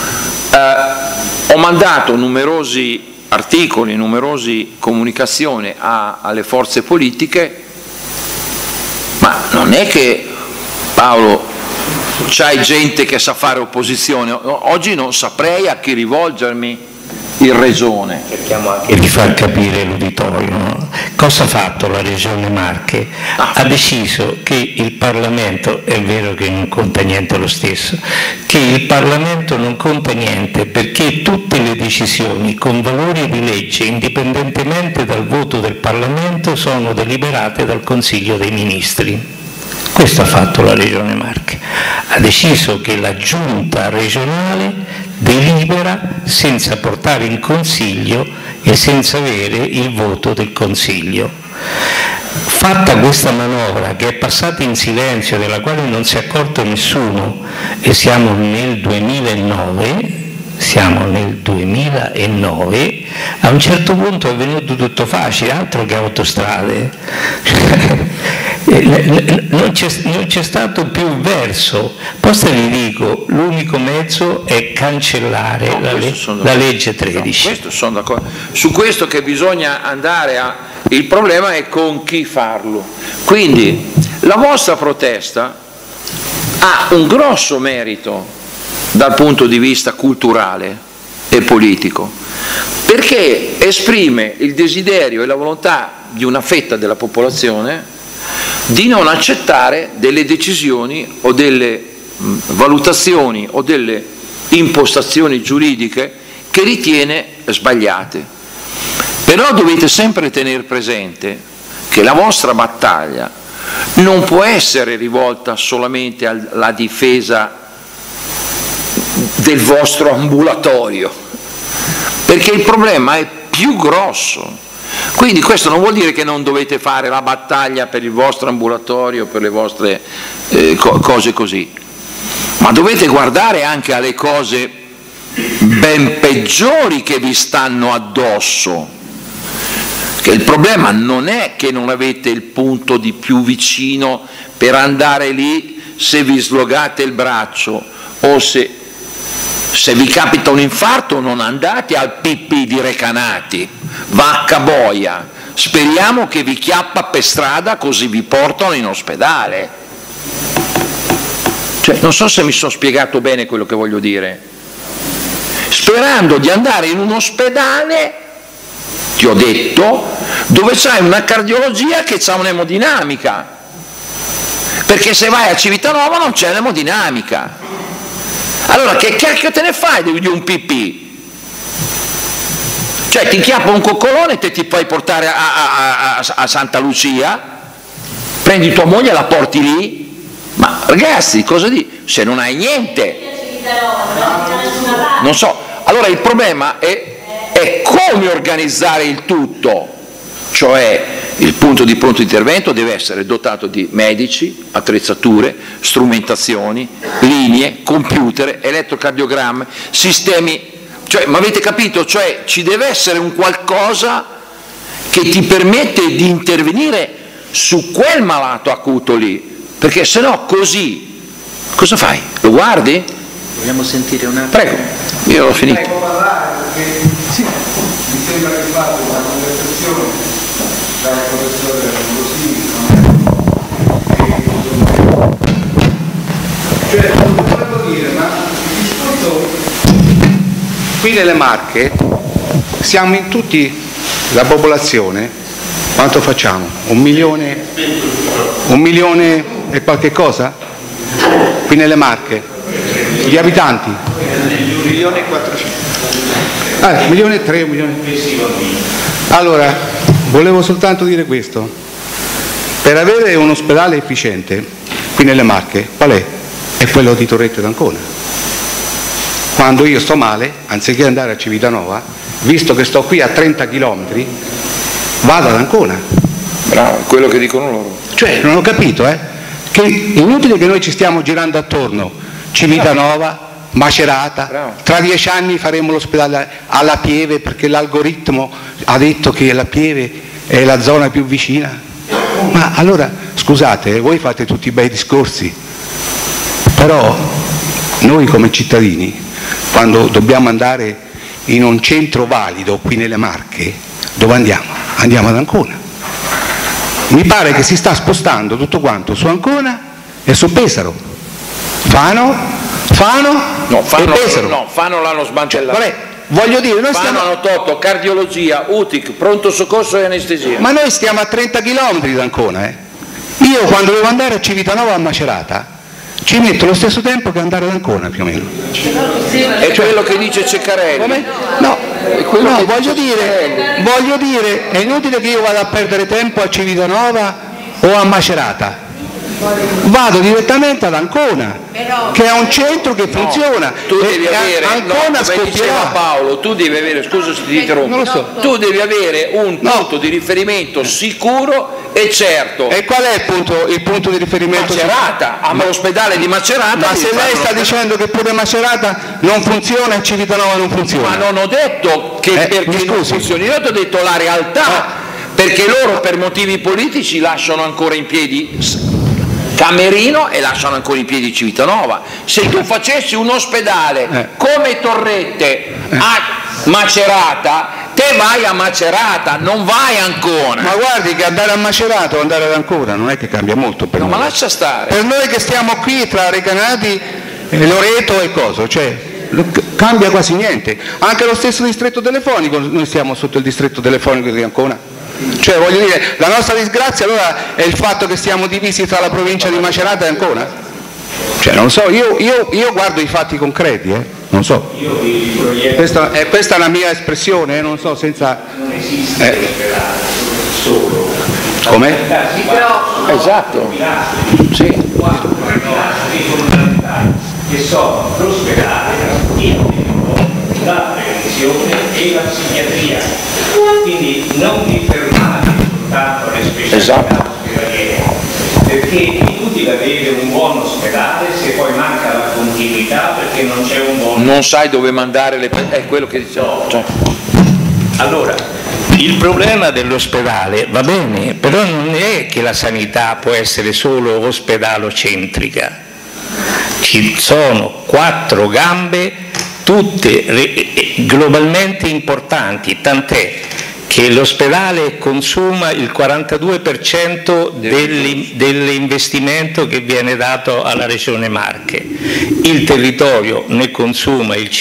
Ho mandato numerosi articoli, numerose comunicazioni alle forze politiche, ma non è che, Paolo, c'hai gente che sa fare opposizione. Oggi non saprei a chi rivolgermi in Regione. Cerchiamo anche di far capire l'uditorio, no? Cosa ha fatto la Regione Marche? Ha deciso che il Parlamento, è vero che non conta niente lo stesso, che il Parlamento non conta niente perché tutte le decisioni con valore di legge, indipendentemente dal voto del Parlamento, sono deliberate dal Consiglio dei Ministri. Questo ha fatto la Regione Marche, ha deciso che la giunta regionale delibera senza portare in Consiglio e senza avere il voto del Consiglio. Fatta questa manovra che è passata in silenzio, della quale non si è accorto nessuno, e siamo nel 2009, a un certo punto è venuto tutto facile, altro che autostrade. Non c'è stato più verso. Poi vi dico, l'unico mezzo è cancellare la legge 13. Questo sono d'accordo. Su questo che bisogna andare il problema è con chi farlo. Quindi la vostra protesta ha un grosso merito dal punto di vista culturale e politico, perché esprime il desiderio e la volontà di una fetta della popolazione di non accettare delle decisioni o delle valutazioni o delle impostazioni giuridiche che ritiene sbagliate. Però dovete sempre tenere presente che la vostra battaglia non può essere rivolta solamente alla difesa del vostro ambulatorio, perché il problema è più grosso. Quindi questo non vuol dire che non dovete fare la battaglia per il vostro ambulatorio, per le vostre cose così, ma dovete guardare anche alle cose ben peggiori che vi stanno addosso, che il problema non è che non avete il punto di più vicino per andare lì se vi slogate il braccio o se vi capita un infarto non andate al pipì di Recanati, vacca boia, speriamo che vi chiappa per strada così vi portano in ospedale. Cioè, non so se mi sono spiegato bene quello che voglio dire. Sperando di andare in un ospedale, ti ho detto, dove c'hai una cardiologia che c'ha un'emodinamica, perché se vai a Civitanova non c'è l'emodinamica. Allora che cacchio te ne fai di un pipì? Cioè ti chiappa un coccolone e te ti puoi portare a Santa Lucia, prendi tua moglie e la porti lì? Ma ragazzi, cosa di? Se non hai niente, non so. Allora il problema è come organizzare il tutto, cioè il punto di pronto intervento deve essere dotato di medici, attrezzature, strumentazioni, linee, computer, elettrocardiogrammi, sistemi, cioè, ma avete capito? Cioè ci deve essere un qualcosa che ti permette di intervenire su quel malato acuto lì, perché se no così cosa fai? Lo guardi? Vogliamo sentire un attimo? Prego, io ho finito. Prego parlare perché sì, mi sembra che fatto una conversazione dal professore Ambrosini, cioè non volevo dire, ma il discorso qui nelle Marche siamo in tutti, la popolazione, quanto facciamo? 1 milione e qualche cosa? Qui nelle Marche? Gli abitanti? 1.400.000. 1.300.000, 1.000.000. Allora, volevo soltanto dire questo. Per avere un ospedale efficiente qui nelle Marche, qual è? È quello di Torrette d'Ancona. Quando io sto male, anziché andare a Civitanova, visto che sto qui a 30 km, vado ad Ancona. Bravo, quello che dicono loro. Cioè, non ho capito, che è inutile che noi ci stiamo girando attorno. Civitanova, Macerata, bravo. Tra 10 anni faremo l'ospedale alla Pieve perché l'algoritmo ha detto che la Pieve è la zona più vicina. Ma allora, scusate, voi fate tutti i bei discorsi, però noi come cittadini, quando dobbiamo andare in un centro valido qui nelle Marche, dove andiamo? Andiamo ad Ancona. Mi pare che si sta spostando tutto quanto su Ancona e su Pesaro. Fano No, e Pesaro. No, Fano l'hanno smantellato. Vabbè, voglio dire, noi Fano stiamo... hanno tolto cardiologia, UTIC, pronto soccorso e anestesia. Ma noi stiamo a 30 km da Ancona, Io quando devo andare a Civitanova a Macerata ci metto lo stesso tempo che andare ad Ancona più o meno. È quello che dice Ceccarelli. Come? No, voglio dire, è inutile che io vada a perdere tempo a Civitanova o a Macerata. Vado direttamente ad Ancona, che è un centro che funziona. Tu devi avere, Ancona come diceva Paolo, tu devi avere, scusa se ti interrompo, non lo so. Tu devi avere un punto di riferimento sicuro e certo. E qual è il punto di riferimento? Macerata, all'ospedale di Macerata. Ma se lei sta dicendo che pure Macerata non funziona e Civitanova non funziona. Ma non ho detto che perché non funzioni, io ti ho detto la realtà, perché loro per motivi politici lasciano ancora in piedi Camerino e lasciano ancora in piedi Civitanova. Se tu facessi un ospedale come Torrette a Macerata, te vai a Macerata, non vai ancora. Ma guardi che andare a Macerata o andare ad Ancona non è che cambia molto per noi. Ma lascia stare. Per noi che stiamo qui tra Recanati, Loreto e coso, cioè cambia quasi niente. Anche lo stesso distretto telefonico, noi stiamo sotto il distretto telefonico di Ancona. Cioè voglio dire, la nostra disgrazia allora è il fatto che stiamo divisi tra la provincia di Macerata e Ancona? Cioè non so, io guardo i fatti concreti, non so. Questa è la mia espressione, non so, senza... Come? Esatto. Sì. Che sono l'ospedale, la prevenzione e la psichiatria. Quindi non vi fermate soltanto alle specialità ospedaliere, perché è inutile avere un buon ospedale se poi manca la continuità perché non c'è un buon... Non sai dove mandare le persone, è quello che diciamo. Cioè. Allora, il problema dell'ospedale va bene, però non è che la sanità può essere solo ospedalocentrica. Ci sono 4 gambe, tutte globalmente importanti, tant'è che l'ospedale consuma il 42% dell'investimento che viene dato alla Regione Marche, il territorio ne consuma il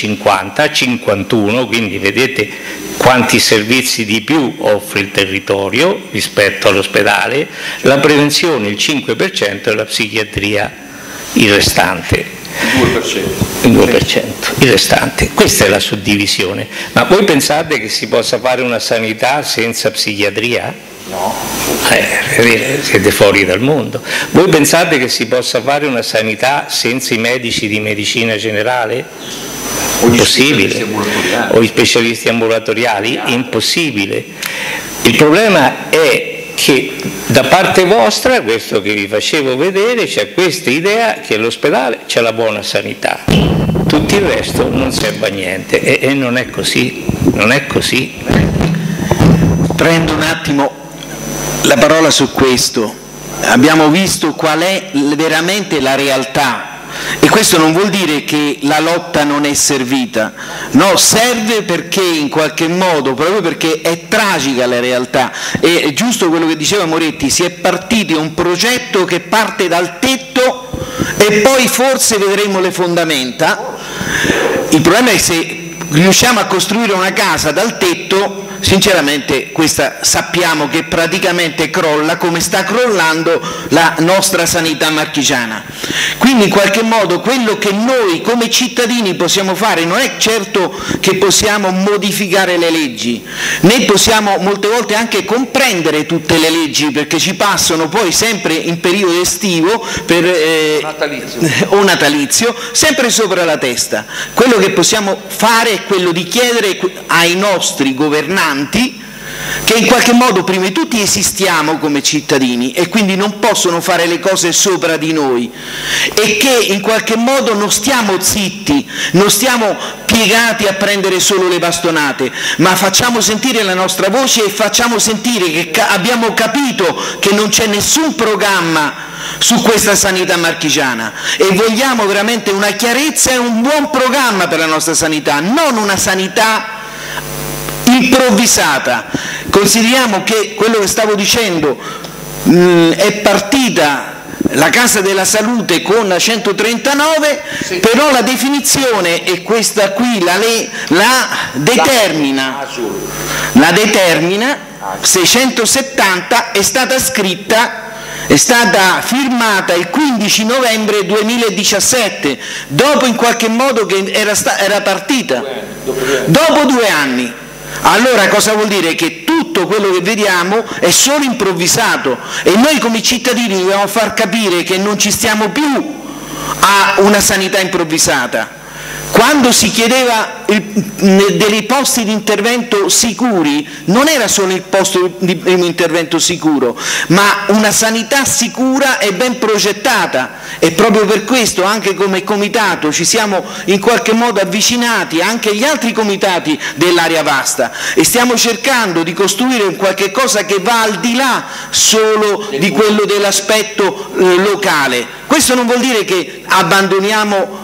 51, quindi vedete quanti servizi di più offre il territorio rispetto all'ospedale, la prevenzione il 5% e la psichiatria il restante. Il 2%, il restante. Questa è la suddivisione. Ma voi pensate che si possa fare una sanità senza psichiatria? No. Siete fuori dal mondo. Voi pensate che si possa fare una sanità senza i medici di medicina generale? Impossibile. O i specialisti ambulatoriali? Impossibile. Il problema è che da parte vostra, questo che vi facevo vedere, c'è questa idea che all'ospedale c'è la buona sanità, tutto il resto non serve a niente e non è così, non è così. Prendo un attimo la parola su questo. Abbiamo visto qual è veramente la realtà. E questo non vuol dire che la lotta non è servita, no, serve perché in qualche modo, proprio perché è tragica la realtà, è giusto quello che diceva Moretti, si è partiti da un progetto che parte dal tetto e poi forse vedremo le fondamenta. Il problema è se riusciamo a costruire una casa dal tetto, sinceramente questa sappiamo che praticamente crolla, come sta crollando la nostra sanità marchigiana. Quindi in qualche modo quello che noi come cittadini possiamo fare non è certo che possiamo modificare le leggi, né possiamo molte volte anche comprendere tutte le leggi, perché ci passano poi sempre in periodo estivo o natalizio sempre sopra la testa. Quello che possiamo fare è quello di chiedere ai nostri governanti, che in qualche modo prima di tutti esistiamo come cittadini e quindi non possono fare le cose sopra di noi, e che in qualche modo non stiamo zitti, non stiamo piegati a prendere solo le bastonate, ma facciamo sentire la nostra voce e facciamo sentire che abbiamo capito che non c'è nessun programma su questa sanità marchigiana e vogliamo veramente una chiarezza e un buon programma per la nostra sanità, non una sanità improvvisata. Consideriamo che quello che stavo dicendo è partita la Casa della Salute con la 139, sì, però la definizione, e questa qui la determina 670, è stata scritta, è stata firmata il 15 novembre 2017, dopo in qualche modo che era partita, dopo 2 anni. Allora cosa vuol dire? Che tutto quello che vediamo è solo improvvisato e noi come cittadini dobbiamo far capire che non ci stiamo più a una sanità improvvisata. Quando si chiedeva dei posti di intervento sicuri, non era solo il posto di primo intervento sicuro, ma una sanità sicura e ben progettata, e proprio per questo anche come comitato ci siamo in qualche modo avvicinati anche agli altri comitati dell'area vasta e stiamo cercando di costruire un qualche cosa che va al di là solo di quello dell'aspetto locale. Questo non vuol dire che abbandoniamo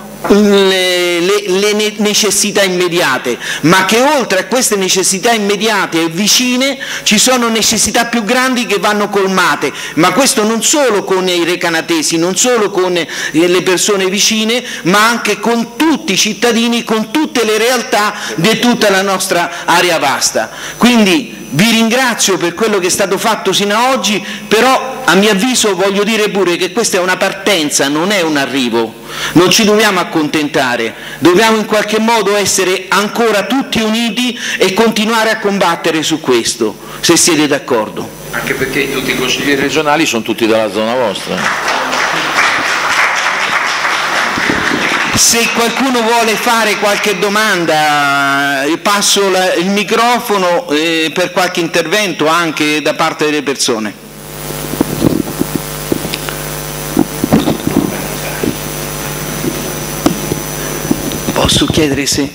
le necessità immediate, ma che oltre a queste necessità immediate e vicine ci sono necessità più grandi che vanno colmate, ma questo non solo con i recanatesi, non solo con le persone vicine, ma anche con tutti i cittadini, con tutte le realtà di tutta la nostra area vasta. Quindi vi ringrazio per quello che è stato fatto sino ad oggi, però a mio avviso voglio dire pure che questa è una partenza, non è un arrivo. Non ci dobbiamo accontentare, dobbiamo in qualche modo essere ancora tutti uniti e continuare a combattere su questo, se siete d'accordo. Anche perché tutti i consiglieri regionali sono tutti dalla zona vostra. Se qualcuno vuole fare qualche domanda, passo il microfono per qualche intervento anche da parte delle persone. Posso chiedere se...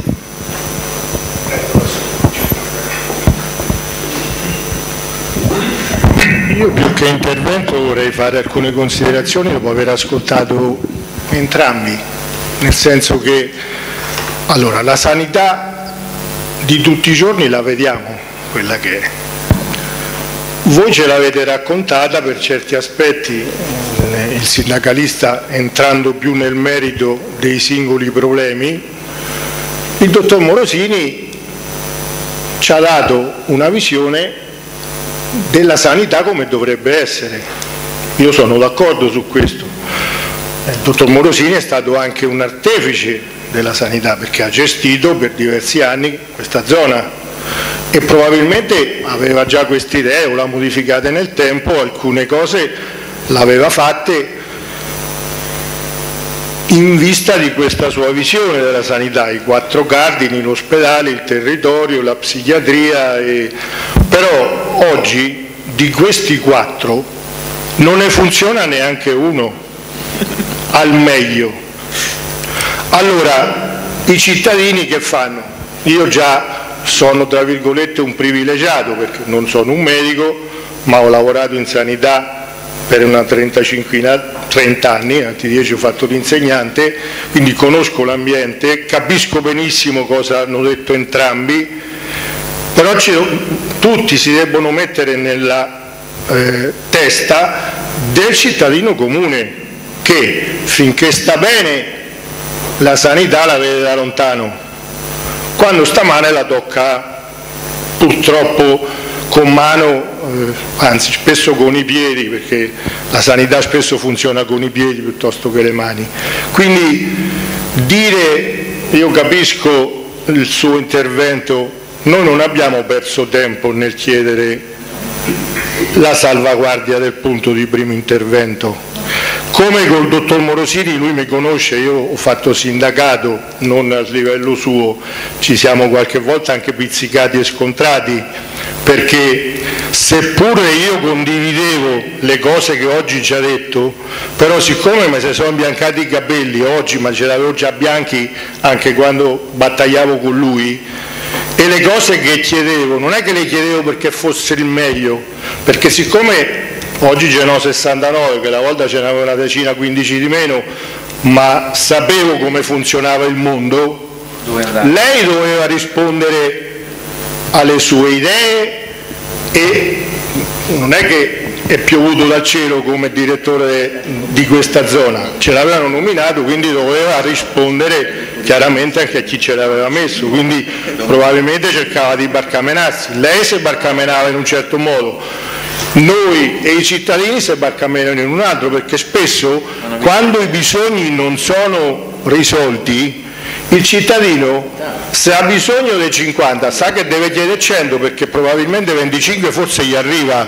Io più che intervento vorrei fare alcune considerazioni dopo aver ascoltato entrambi, nel senso che allora, la sanità di tutti i giorni la vediamo, quella che è. Voi ce l'avete raccontata per certi aspetti, il sindacalista entrando più nel merito dei singoli problemi. Il dottor Morosini ci ha dato una visione della sanità come dovrebbe essere. Io sono d'accordo su questo. Il dottor Morosini è stato anche un artefice della sanità perché ha gestito per diversi anni questa zona e probabilmente aveva già queste idee o l'ha modificate nel tempo, alcune cose l'aveva fatte in vista di questa sua visione della sanità, i 4 cardini, l'ospedale, il territorio, la psichiatria, però oggi di questi 4 non ne funziona neanche uno al meglio. Allora i cittadini che fanno? Io già sono tra virgolette un privilegiato perché non sono un medico, ma ho lavorato in sanità per una 30 anni, anzi 10 ho fatto l'insegnante, quindi conosco l'ambiente, capisco benissimo cosa hanno detto entrambi, però tutti si debbono mettere nella testa del cittadino comune che finché sta bene la sanità la vede da lontano, quando sta male la tocca purtroppo con mano, anzi spesso con i piedi, perché la sanità spesso funziona con i piedi piuttosto che le mani. Quindi dire, io capisco il suo intervento, noi non abbiamo perso tempo nel chiedere la salvaguardia del punto di primo intervento. Come col dottor Morosini, lui mi conosce, io ho fatto sindacato, non a livello suo, ci siamo qualche volta anche pizzicati e scontrati, perché seppure io condividevo le cose che oggi ci ha detto, però siccome mi si sono imbiancati i capelli oggi, ma ce l'avevo già bianchi anche quando battagliavo con lui, e le cose che chiedevo, non è che le chiedevo perché fosse il meglio, perché siccome oggi ce n'ho 69, che la volta ce n'avevo una decina, 15 di meno, ma sapevo come funzionava il mondo, lei doveva rispondere alle sue idee e non è che è piovuto dal cielo come direttore di questa zona, ce l'avevano nominato, quindi doveva rispondere chiaramente anche a chi ce l'aveva messo, quindi probabilmente cercava di barcamenarsi, lei si barcamenava in un certo modo, noi e i cittadini si barcamenano in un altro, perché spesso quando i bisogni non sono risolti il cittadino, se ha bisogno dei 50 sa che deve chiedere 100, perché probabilmente 25 forse gli arriva,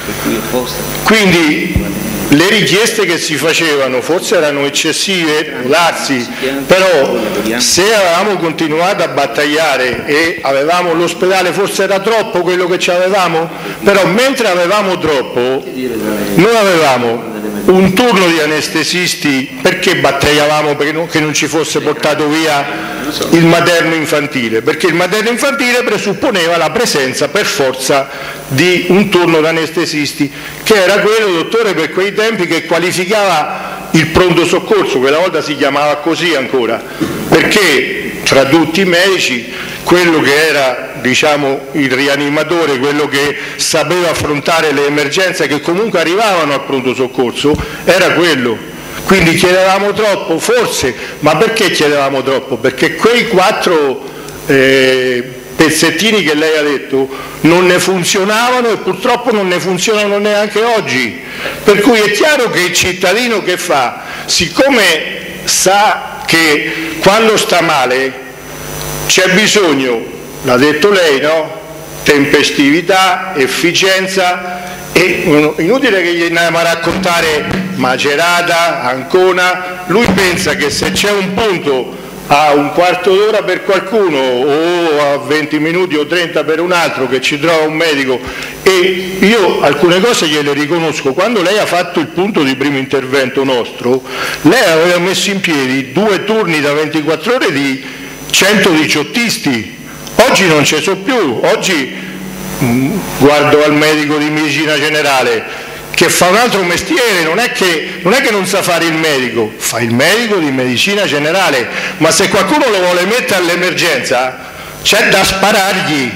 quindi le richieste che si facevano forse erano eccessive, però se avevamo continuato a battagliare e avevamo l'ospedale, forse era troppo quello che ci avevamo, però mentre avevamo troppo noi avevamo un turno di anestesisti, perché battagliavamo che non ci fosse portato via il materno infantile, perché il materno infantile presupponeva la presenza per forza di un turno di anestesisti, che era quello, dottore, per quei tempi che qualificava il pronto soccorso, quella volta si chiamava così ancora, perché tra tutti i medici quello che era, diciamo, il rianimatore, quello che sapeva affrontare le emergenze che comunque arrivavano al pronto soccorso, era quello. Quindi chiedevamo troppo, forse, ma perché chiedevamo troppo? Perché quei 4 pezzettini che lei ha detto non ne funzionavano e purtroppo non ne funzionano neanche oggi, per cui è chiaro che il cittadino che fa, siccome sa che quando sta male c'è bisogno, l'ha detto lei, no? Tempestività, efficienza, e inutile che gli andiamo a raccontare Macerata, Ancona, lui pensa che se c'è un punto a un quarto d'ora per qualcuno o a 20 minuti o 30 per un altro che ci trova un medico, e io alcune cose gliele riconosco. Quando lei ha fatto il punto di primo intervento nostro, lei aveva messo in piedi 2 turni da 24 ore di 100 diciottisti, oggi non ci sono più, oggi guardo al medico di medicina generale che fa un altro mestiere, non è che non sa fare il medico, fa il medico di medicina generale, ma se qualcuno lo vuole mettere all'emergenza c'è da sparargli.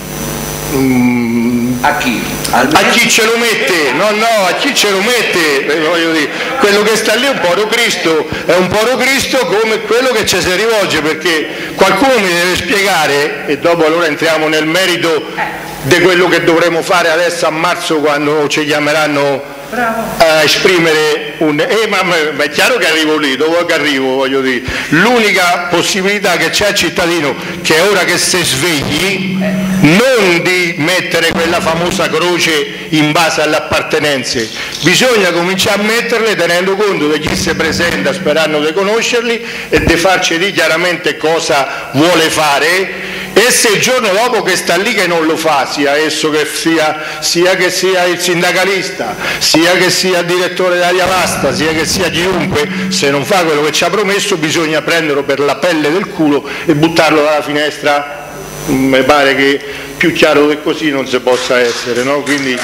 A chi? A chi ce lo mette? No, a chi ce lo mette? Voglio dire, quello che sta lì è un povero Cristo come quello che ci si rivolge, perché qualcuno mi deve spiegare, e dopo allora entriamo nel merito di quello che dovremo fare adesso a marzo, quando ci chiameranno a esprimere ma è chiaro che arrivo lì, dopo che arrivo, voglio dire, l'unica possibilità che c'è al cittadino, che è ora che si svegli, non di mettere quella famosa croce in base alle appartenenze, bisogna cominciare a metterle tenendo conto di chi si presenta sperando di conoscerli e di farci dire chiaramente cosa vuole fare, e se il giorno dopo che sta lì che non lo fa, sia esso che sia il sindacalista, sia che sia il direttore d'Aria Vasta, sia che sia chiunque, se non fa quello che ci ha promesso bisogna prenderlo per la pelle del culo e buttarlo dalla finestra. Mi pare che più chiaro che così non si possa essere, no? Quindi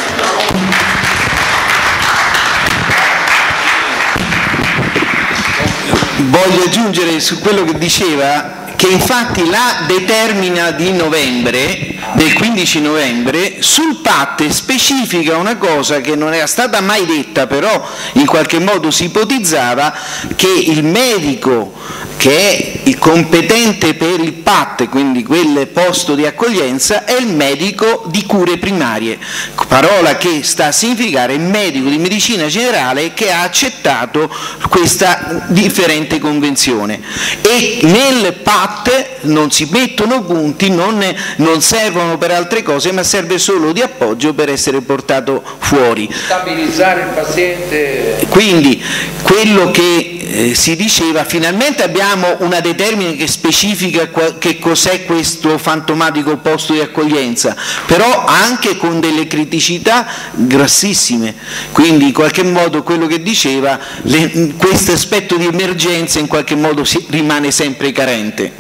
voglio aggiungere su quello che diceva, che infatti la determina di novembre, del 15 novembre, sul PAT specifica una cosa che non era stata mai detta, però in qualche modo si ipotizzava, che il medico che è il competente per il PAT, quindi quel posto di accoglienza, è il medico di cure primarie, parola che sta a significare il medico di medicina generale che ha accettato questa differente convenzione. E nel PAT non si mettono punti, non servono per altre cose, ma serve solo di appoggio per essere portato fuori. Stabilizzare il paziente. Quindi quello che si diceva, finalmente abbiamo una determina che specifica che cos'è questo fantomatico posto di accoglienza, però anche con delle criticità grossissime, quindi in qualche modo quello che diceva, questo aspetto di emergenza in qualche modo rimane sempre carente.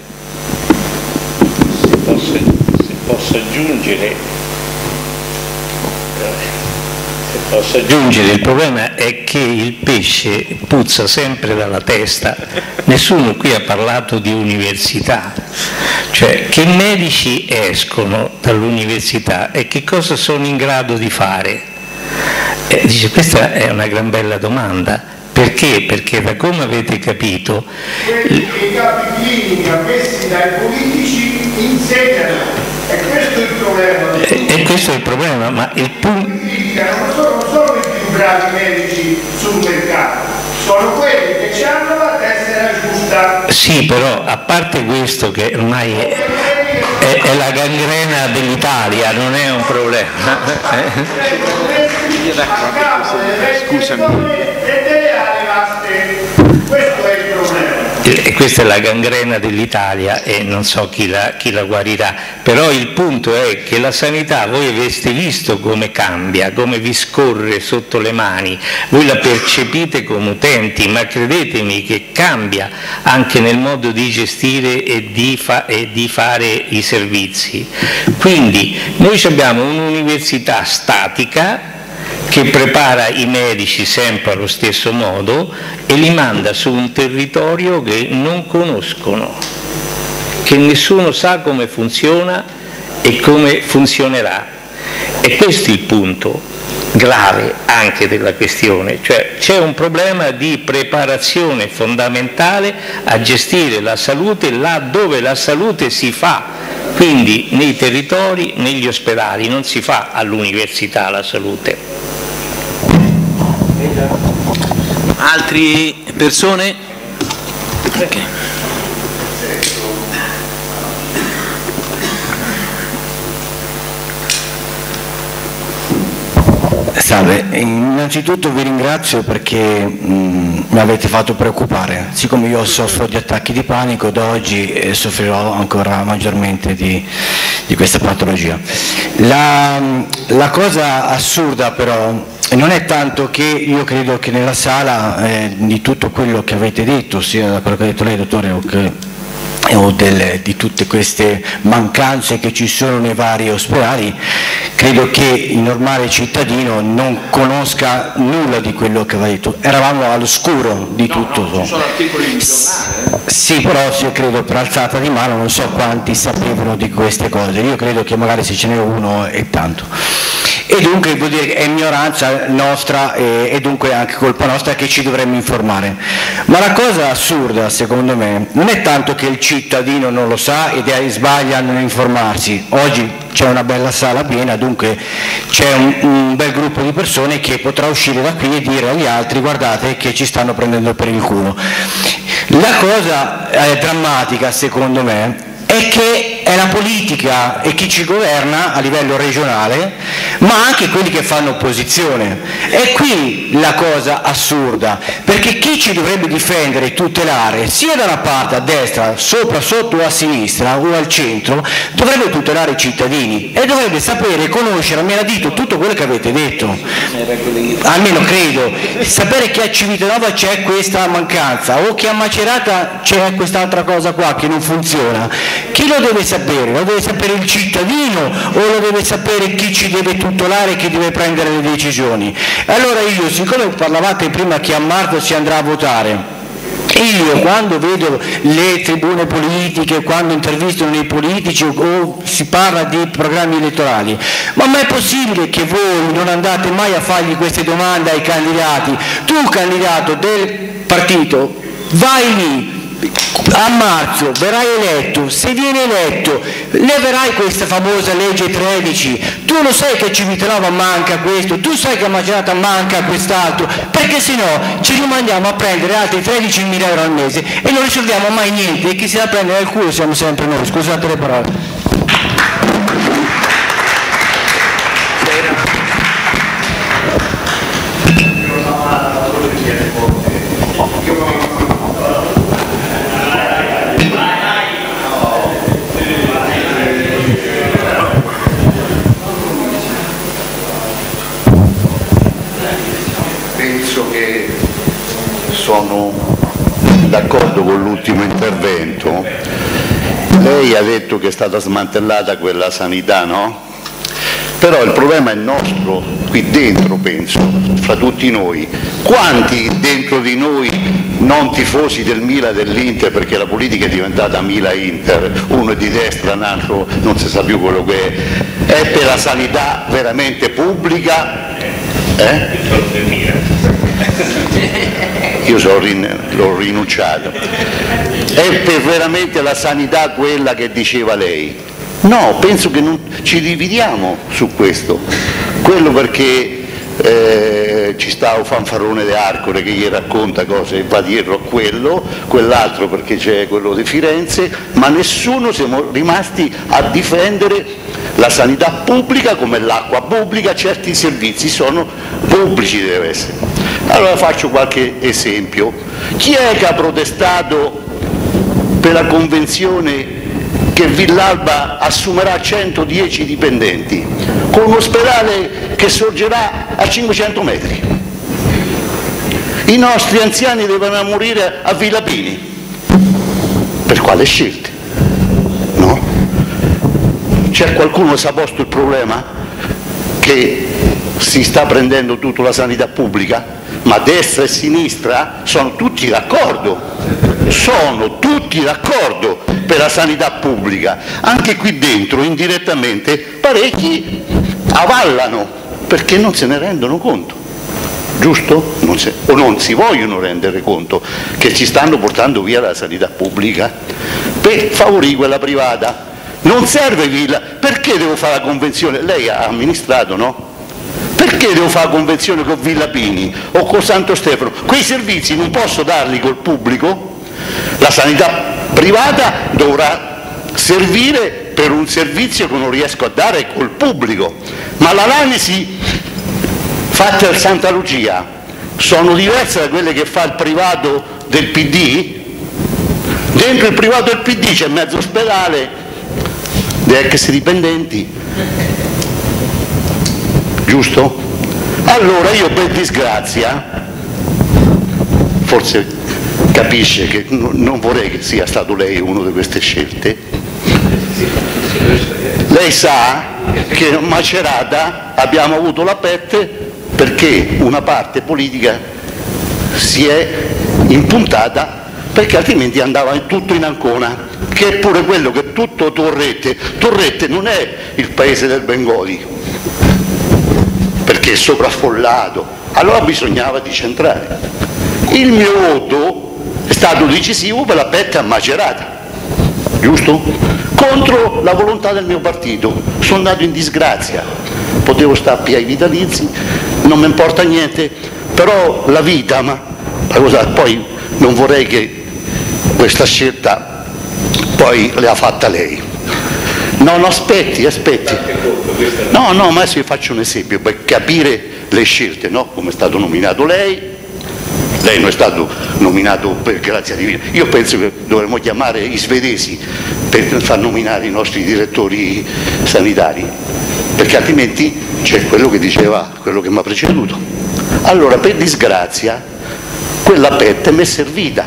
Se posso aggiungere, il problema è che il pesce puzza sempre dalla testa. Nessuno qui ha parlato di università, cioè che medici escono dall'università e che cosa sono in grado di fare? Dice, questa è una gran bella domanda. Perché? Perché da come avete capito i capi clinici ammessi dai politici insegnano, e questo è il problema. E questo è il problema, ma il punto... Non sono i più bravi medici sul mercato, sono quelli che hanno la tessera giusta. Sì, però a parte questo, che ormai è la gangrena dell'Italia, non è un problema. Scusami. Questo è il problema. E questa è la gangrena dell'Italia e non so chi la guarirà, però il punto è che la sanità, voi avete visto come cambia, come vi scorre sotto le mani, voi la percepite come utenti, ma credetemi che cambia anche nel modo di gestire e di fare i servizi. Quindi noi abbiamo un'università statica che prepara i medici sempre allo stesso modo e li manda su un territorio che non conoscono, che nessuno sa come funziona e come funzionerà. E questo è il punto grave anche della questione, cioè c'è un problema di preparazione fondamentale a gestire la salute là dove la salute si fa, quindi nei territori, negli ospedali, non si fa all'università la salute. Altre persone? Okay. Salve, innanzitutto vi ringrazio perché mi avete fatto preoccupare. Siccome io soffro di attacchi di panico, da oggi soffrirò ancora maggiormente di questa patologia. La cosa assurda però non è tanto che io credo che nella sala di tutto quello che avete detto, sia da quello che ha detto lei, dottore, o di tutte queste mancanze che ci sono nei vari ospedali, credo che il normale cittadino non conosca nulla di quello che aveva detto. Eravamo all'oscuro di tutto. No, ci sono articoli di giornale. Sì, però io credo per alzata di mano non so quanti sapevano di queste cose. Io credo che magari se ce n'è uno è tanto. E dunque vuol dire che è ignoranza nostra e dunque anche colpa nostra che ci dovremmo informare. Ma la cosa assurda secondo me non è tanto che il cittadino non lo sa ed sbaglia a non informarsi. Oggi c'è una bella sala piena, dunque c'è un bel gruppo di persone che potrà uscire da qui e dire agli altri guardate che ci stanno prendendo per il culo. La cosa drammatica secondo me è che è la politica e chi ci governa a livello regionale, ma anche quelli che fanno opposizione. È qui la cosa assurda, perché chi ci dovrebbe difendere e tutelare, sia da una parte a destra, sopra, sotto o a sinistra o al centro, dovrebbe tutelare i cittadini e dovrebbe sapere e conoscere a menadito tutto quello che avete detto. Almeno credo, sapere che a Civitanova c'è questa mancanza o che a Macerata c'è quest'altra cosa qua che non funziona. Chi lo deve sapere? Lo deve sapere il cittadino o lo deve sapere chi ci deve tutelare e chi deve prendere le decisioni? Allora io, siccome parlavate prima che a marzo si andrà a votare, io quando vedo le tribune politiche, quando intervistano i politici o si parla di programmi elettorali, ma è possibile che voi non andate mai a fargli queste domande ai candidati? Tu candidato del partito vai lì, a marzo verrai eletto, se vieni eletto leverai questa famosa legge 13, tu lo sai che Civitanova manca questo, tu sai che a Macerata manca quest'altro, perché se no ci rimandiamo a prendere altri 13.000 euro al mese e non risolviamo mai niente, e chi si la prende nel culo siamo sempre noi, scusate le parole. Penso che sono d'accordo con l'ultimo intervento. Lei ha detto che è stata smantellata quella sanità, no? Però il problema è nostro, qui dentro penso, fra tutti noi. Quanti dentro di noi non tifosi del Milan e dell'Inter, perché la politica è diventata Milan-Inter, uno è di destra, un altro non si sa più quello che è per la sanità veramente pubblica? Io l'ho rinunciato. È per veramente la sanità quella che diceva lei? No, penso che non ci dividiamo su questo. Quello perché ci sta un fanfarrone di Arcore che gli racconta cose e va dietro a quello, quell'altro perché c'è quello di Firenze, ma nessuno siamo rimasti a difendere la sanità pubblica come l'acqua pubblica, certi servizi sono pubblici, deve essere. Allora faccio qualche esempio. Chi è che ha protestato per la convenzione che Villalba assumerà 110 dipendenti con un ospedale che sorgerà a 500 metri? I nostri anziani devono morire a Villa Pini. Per quale scelte? No? C'è qualcuno che si è posto il problema che si sta prendendo tutta la sanità pubblica? Ma destra e sinistra sono tutti d'accordo per la sanità pubblica. Anche qui dentro indirettamente parecchi avallano perché non se ne rendono conto, giusto? O non si vogliono rendere conto che ci stanno portando via la sanità pubblica per favorire quella privata. Non serve Villa, perché devo fare la convenzione? Lei ha amministrato, no? Perché devo fare la convenzione con Villa Pini o con Santo Stefano? Quei servizi non posso darli col pubblico? La sanità privata dovrà servire per un servizio che non riesco a dare col pubblico. Ma l'analisi fatte al Santa Lucia sono diverse da quelle che fa il privato del PD? Dentro il privato del PD c'è mezzo ospedale di ex dipendenti. Giusto? Allora io per disgrazia, forse capisce che non vorrei che sia stato lei uno di queste scelte, lei sa che a Macerata abbiamo avuto la pette perché una parte politica si è impuntata, perché altrimenti andava tutto in Ancona, che è pure quello che tutto Torrette non è il paese del Bengodi, perché è sopraffollato, allora bisognava decentrare. Il mio voto è stato decisivo per la petta a Macerata, giusto? Contro la volontà del mio partito, sono andato in disgrazia, potevo stare ai vitalizi, non mi importa niente, però la vita, ma la cosa, poi non vorrei che questa scelta poi l'ha fatta lei. No, aspetti. No, ma adesso vi faccio un esempio per capire le scelte, no? Come è stato nominato lei non è stato nominato per grazia divina. Io penso che dovremmo chiamare i svedesi per far nominare i nostri direttori sanitari, perché altrimenti c'è quello che diceva quello che mi ha preceduto. Allora, per disgrazia, quella petta mi è servita,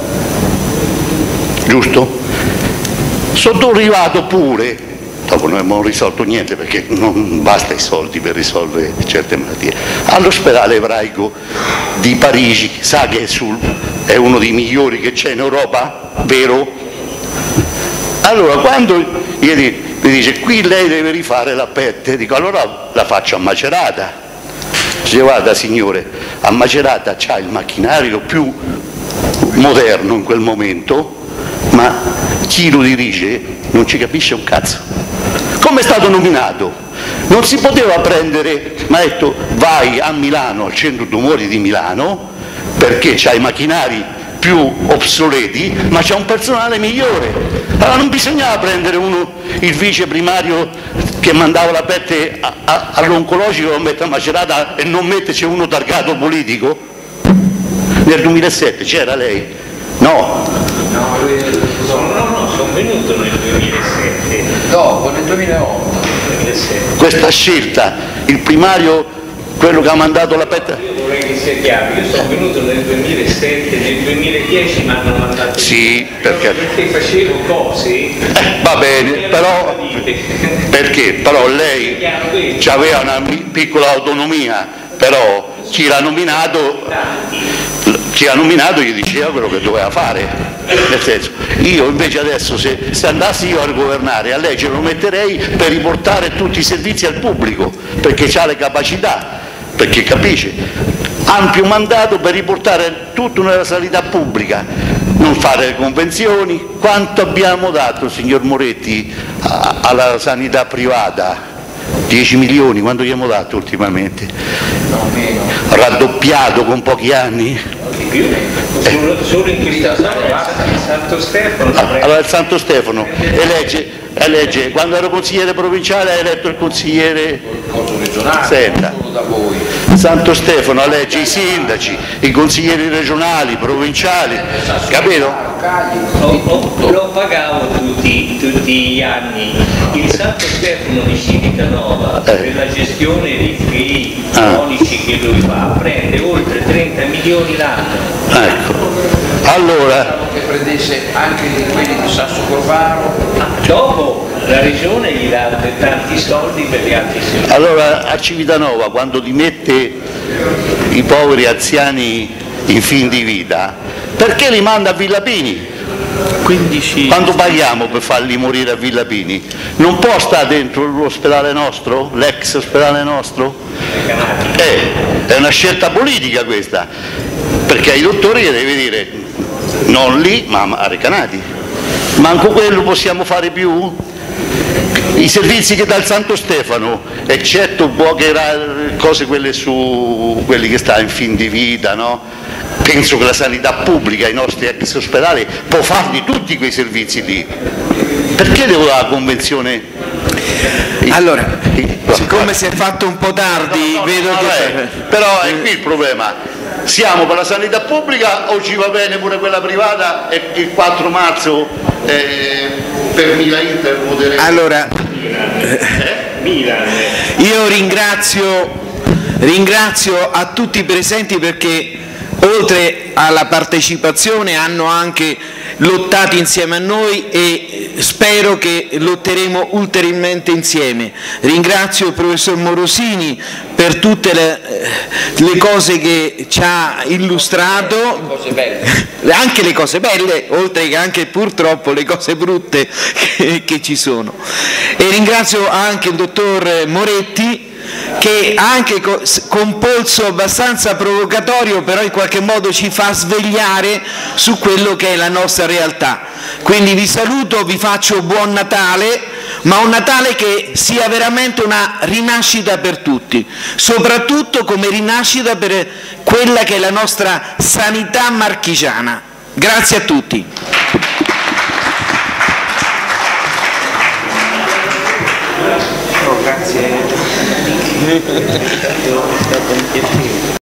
giusto? Sono arrivato pure, dopo non abbiamo risolto niente perché non basta i soldi per risolvere certe malattie, all'ospedale ebraico di Parigi, sa che è uno dei migliori che c'è in Europa, vero? Allora quando mi dice qui lei deve rifare la pette, dico allora la faccio a Macerata. Dice guarda signore, a Macerata c'ha il macchinario più moderno in quel momento, ma chi lo dirige non ci capisce un cazzo. Come è stato nominato? Non si poteva prendere, mi ha detto vai a Milano, al centro tumori di Milano, perché c'hai i macchinari più obsoleti, ma c'è un personale migliore. Allora non bisognava prendere il vice primario che mandava la pette all'oncologico, mettere a Macerata e non metterci uno targato politico? Nel 2007 c'era lei? No. No, sono venuto nel 2007. Dopo, nel 2008. Questa scelta, il primario, quello che ha mandato la petta... Io vorrei che sia chiaro, io sono venuto nel 2007, nel 2010 mi hanno mandato... Sì, perché facevo cose... va bene, però... Perché? Però lei aveva una piccola autonomia, però chi l'ha nominato gli diceva quello che doveva fare. Nel senso, io invece adesso se andassi io a governare, a lei ce lo metterei per riportare tutti i servizi al pubblico, perché ha le capacità, perché capisce, ampio mandato per riportare tutto nella sanità pubblica, non fare le convenzioni. Quanto abbiamo dato, signor Moretti, alla sanità privata? 10 milioni, quanto gli abbiamo dato ultimamente? Raddoppiato con pochi anni? Solo in questa zona il Santo Stefano. Allora il Santo Stefano elegge, quando ero consigliere provinciale ha eletto il consigliere regionale, Senta. solo da voi. Santo Stefano elegge i sindaci, i consiglieri regionali, provinciali, capito? Lo pagavo tutti gli anni. Il Santo Stefano di Civitanova per la gestione dei figli cronici che lui fa prende oltre 30 milioni l'anno. Ecco. Allora, che prendesse anche di quelli di Sasso Corvaro. Dopo la regione gli dà tanti soldi per gli altri servizi. allora a Civitanova quando dimette i poveri anziani in fin di vita, perché li manda a Villa Pini? 15... Quando paghiamo per farli morire a Villa Pini? Non può stare dentro l'ospedale nostro, l'ex ospedale nostro? È una scelta politica questa, perché ai dottori devi dire non lì ma a Recanati. Manco quello possiamo fare più? I servizi che dà il Santo Stefano, eccetto poche cose quelle su quelli che sta in fin di vita, no? Penso che la sanità pubblica, i nostri ex ospedali, può farli tutti quei servizi lì. Perché devo dare la convenzione? Allora, siccome si è fatto un po' tardi, vedo che... Però è qui il problema. Siamo per la sanità pubblica o ci va bene pure quella privata e il 4 marzo per Milan Inter voteremo? Allora, io ringrazio a tutti i presenti perché oltre alla partecipazione hanno anche lottato insieme a noi e spero che lotteremo ulteriormente insieme. Ringrazio il professor Morosini per tutte le cose che ci ha illustrato, anche le cose belle, oltre che anche purtroppo le cose brutte che ci sono. E ringrazio anche il dottor Moretti, che anche con polso abbastanza provocatorio però in qualche modo ci fa svegliare su quello che è la nostra realtà. Quindi vi saluto, vi faccio buon Natale, ma un Natale che sia veramente una rinascita per tutti, soprattutto come rinascita per quella che è la nostra sanità marchigiana. Grazie a tutti. Grazie.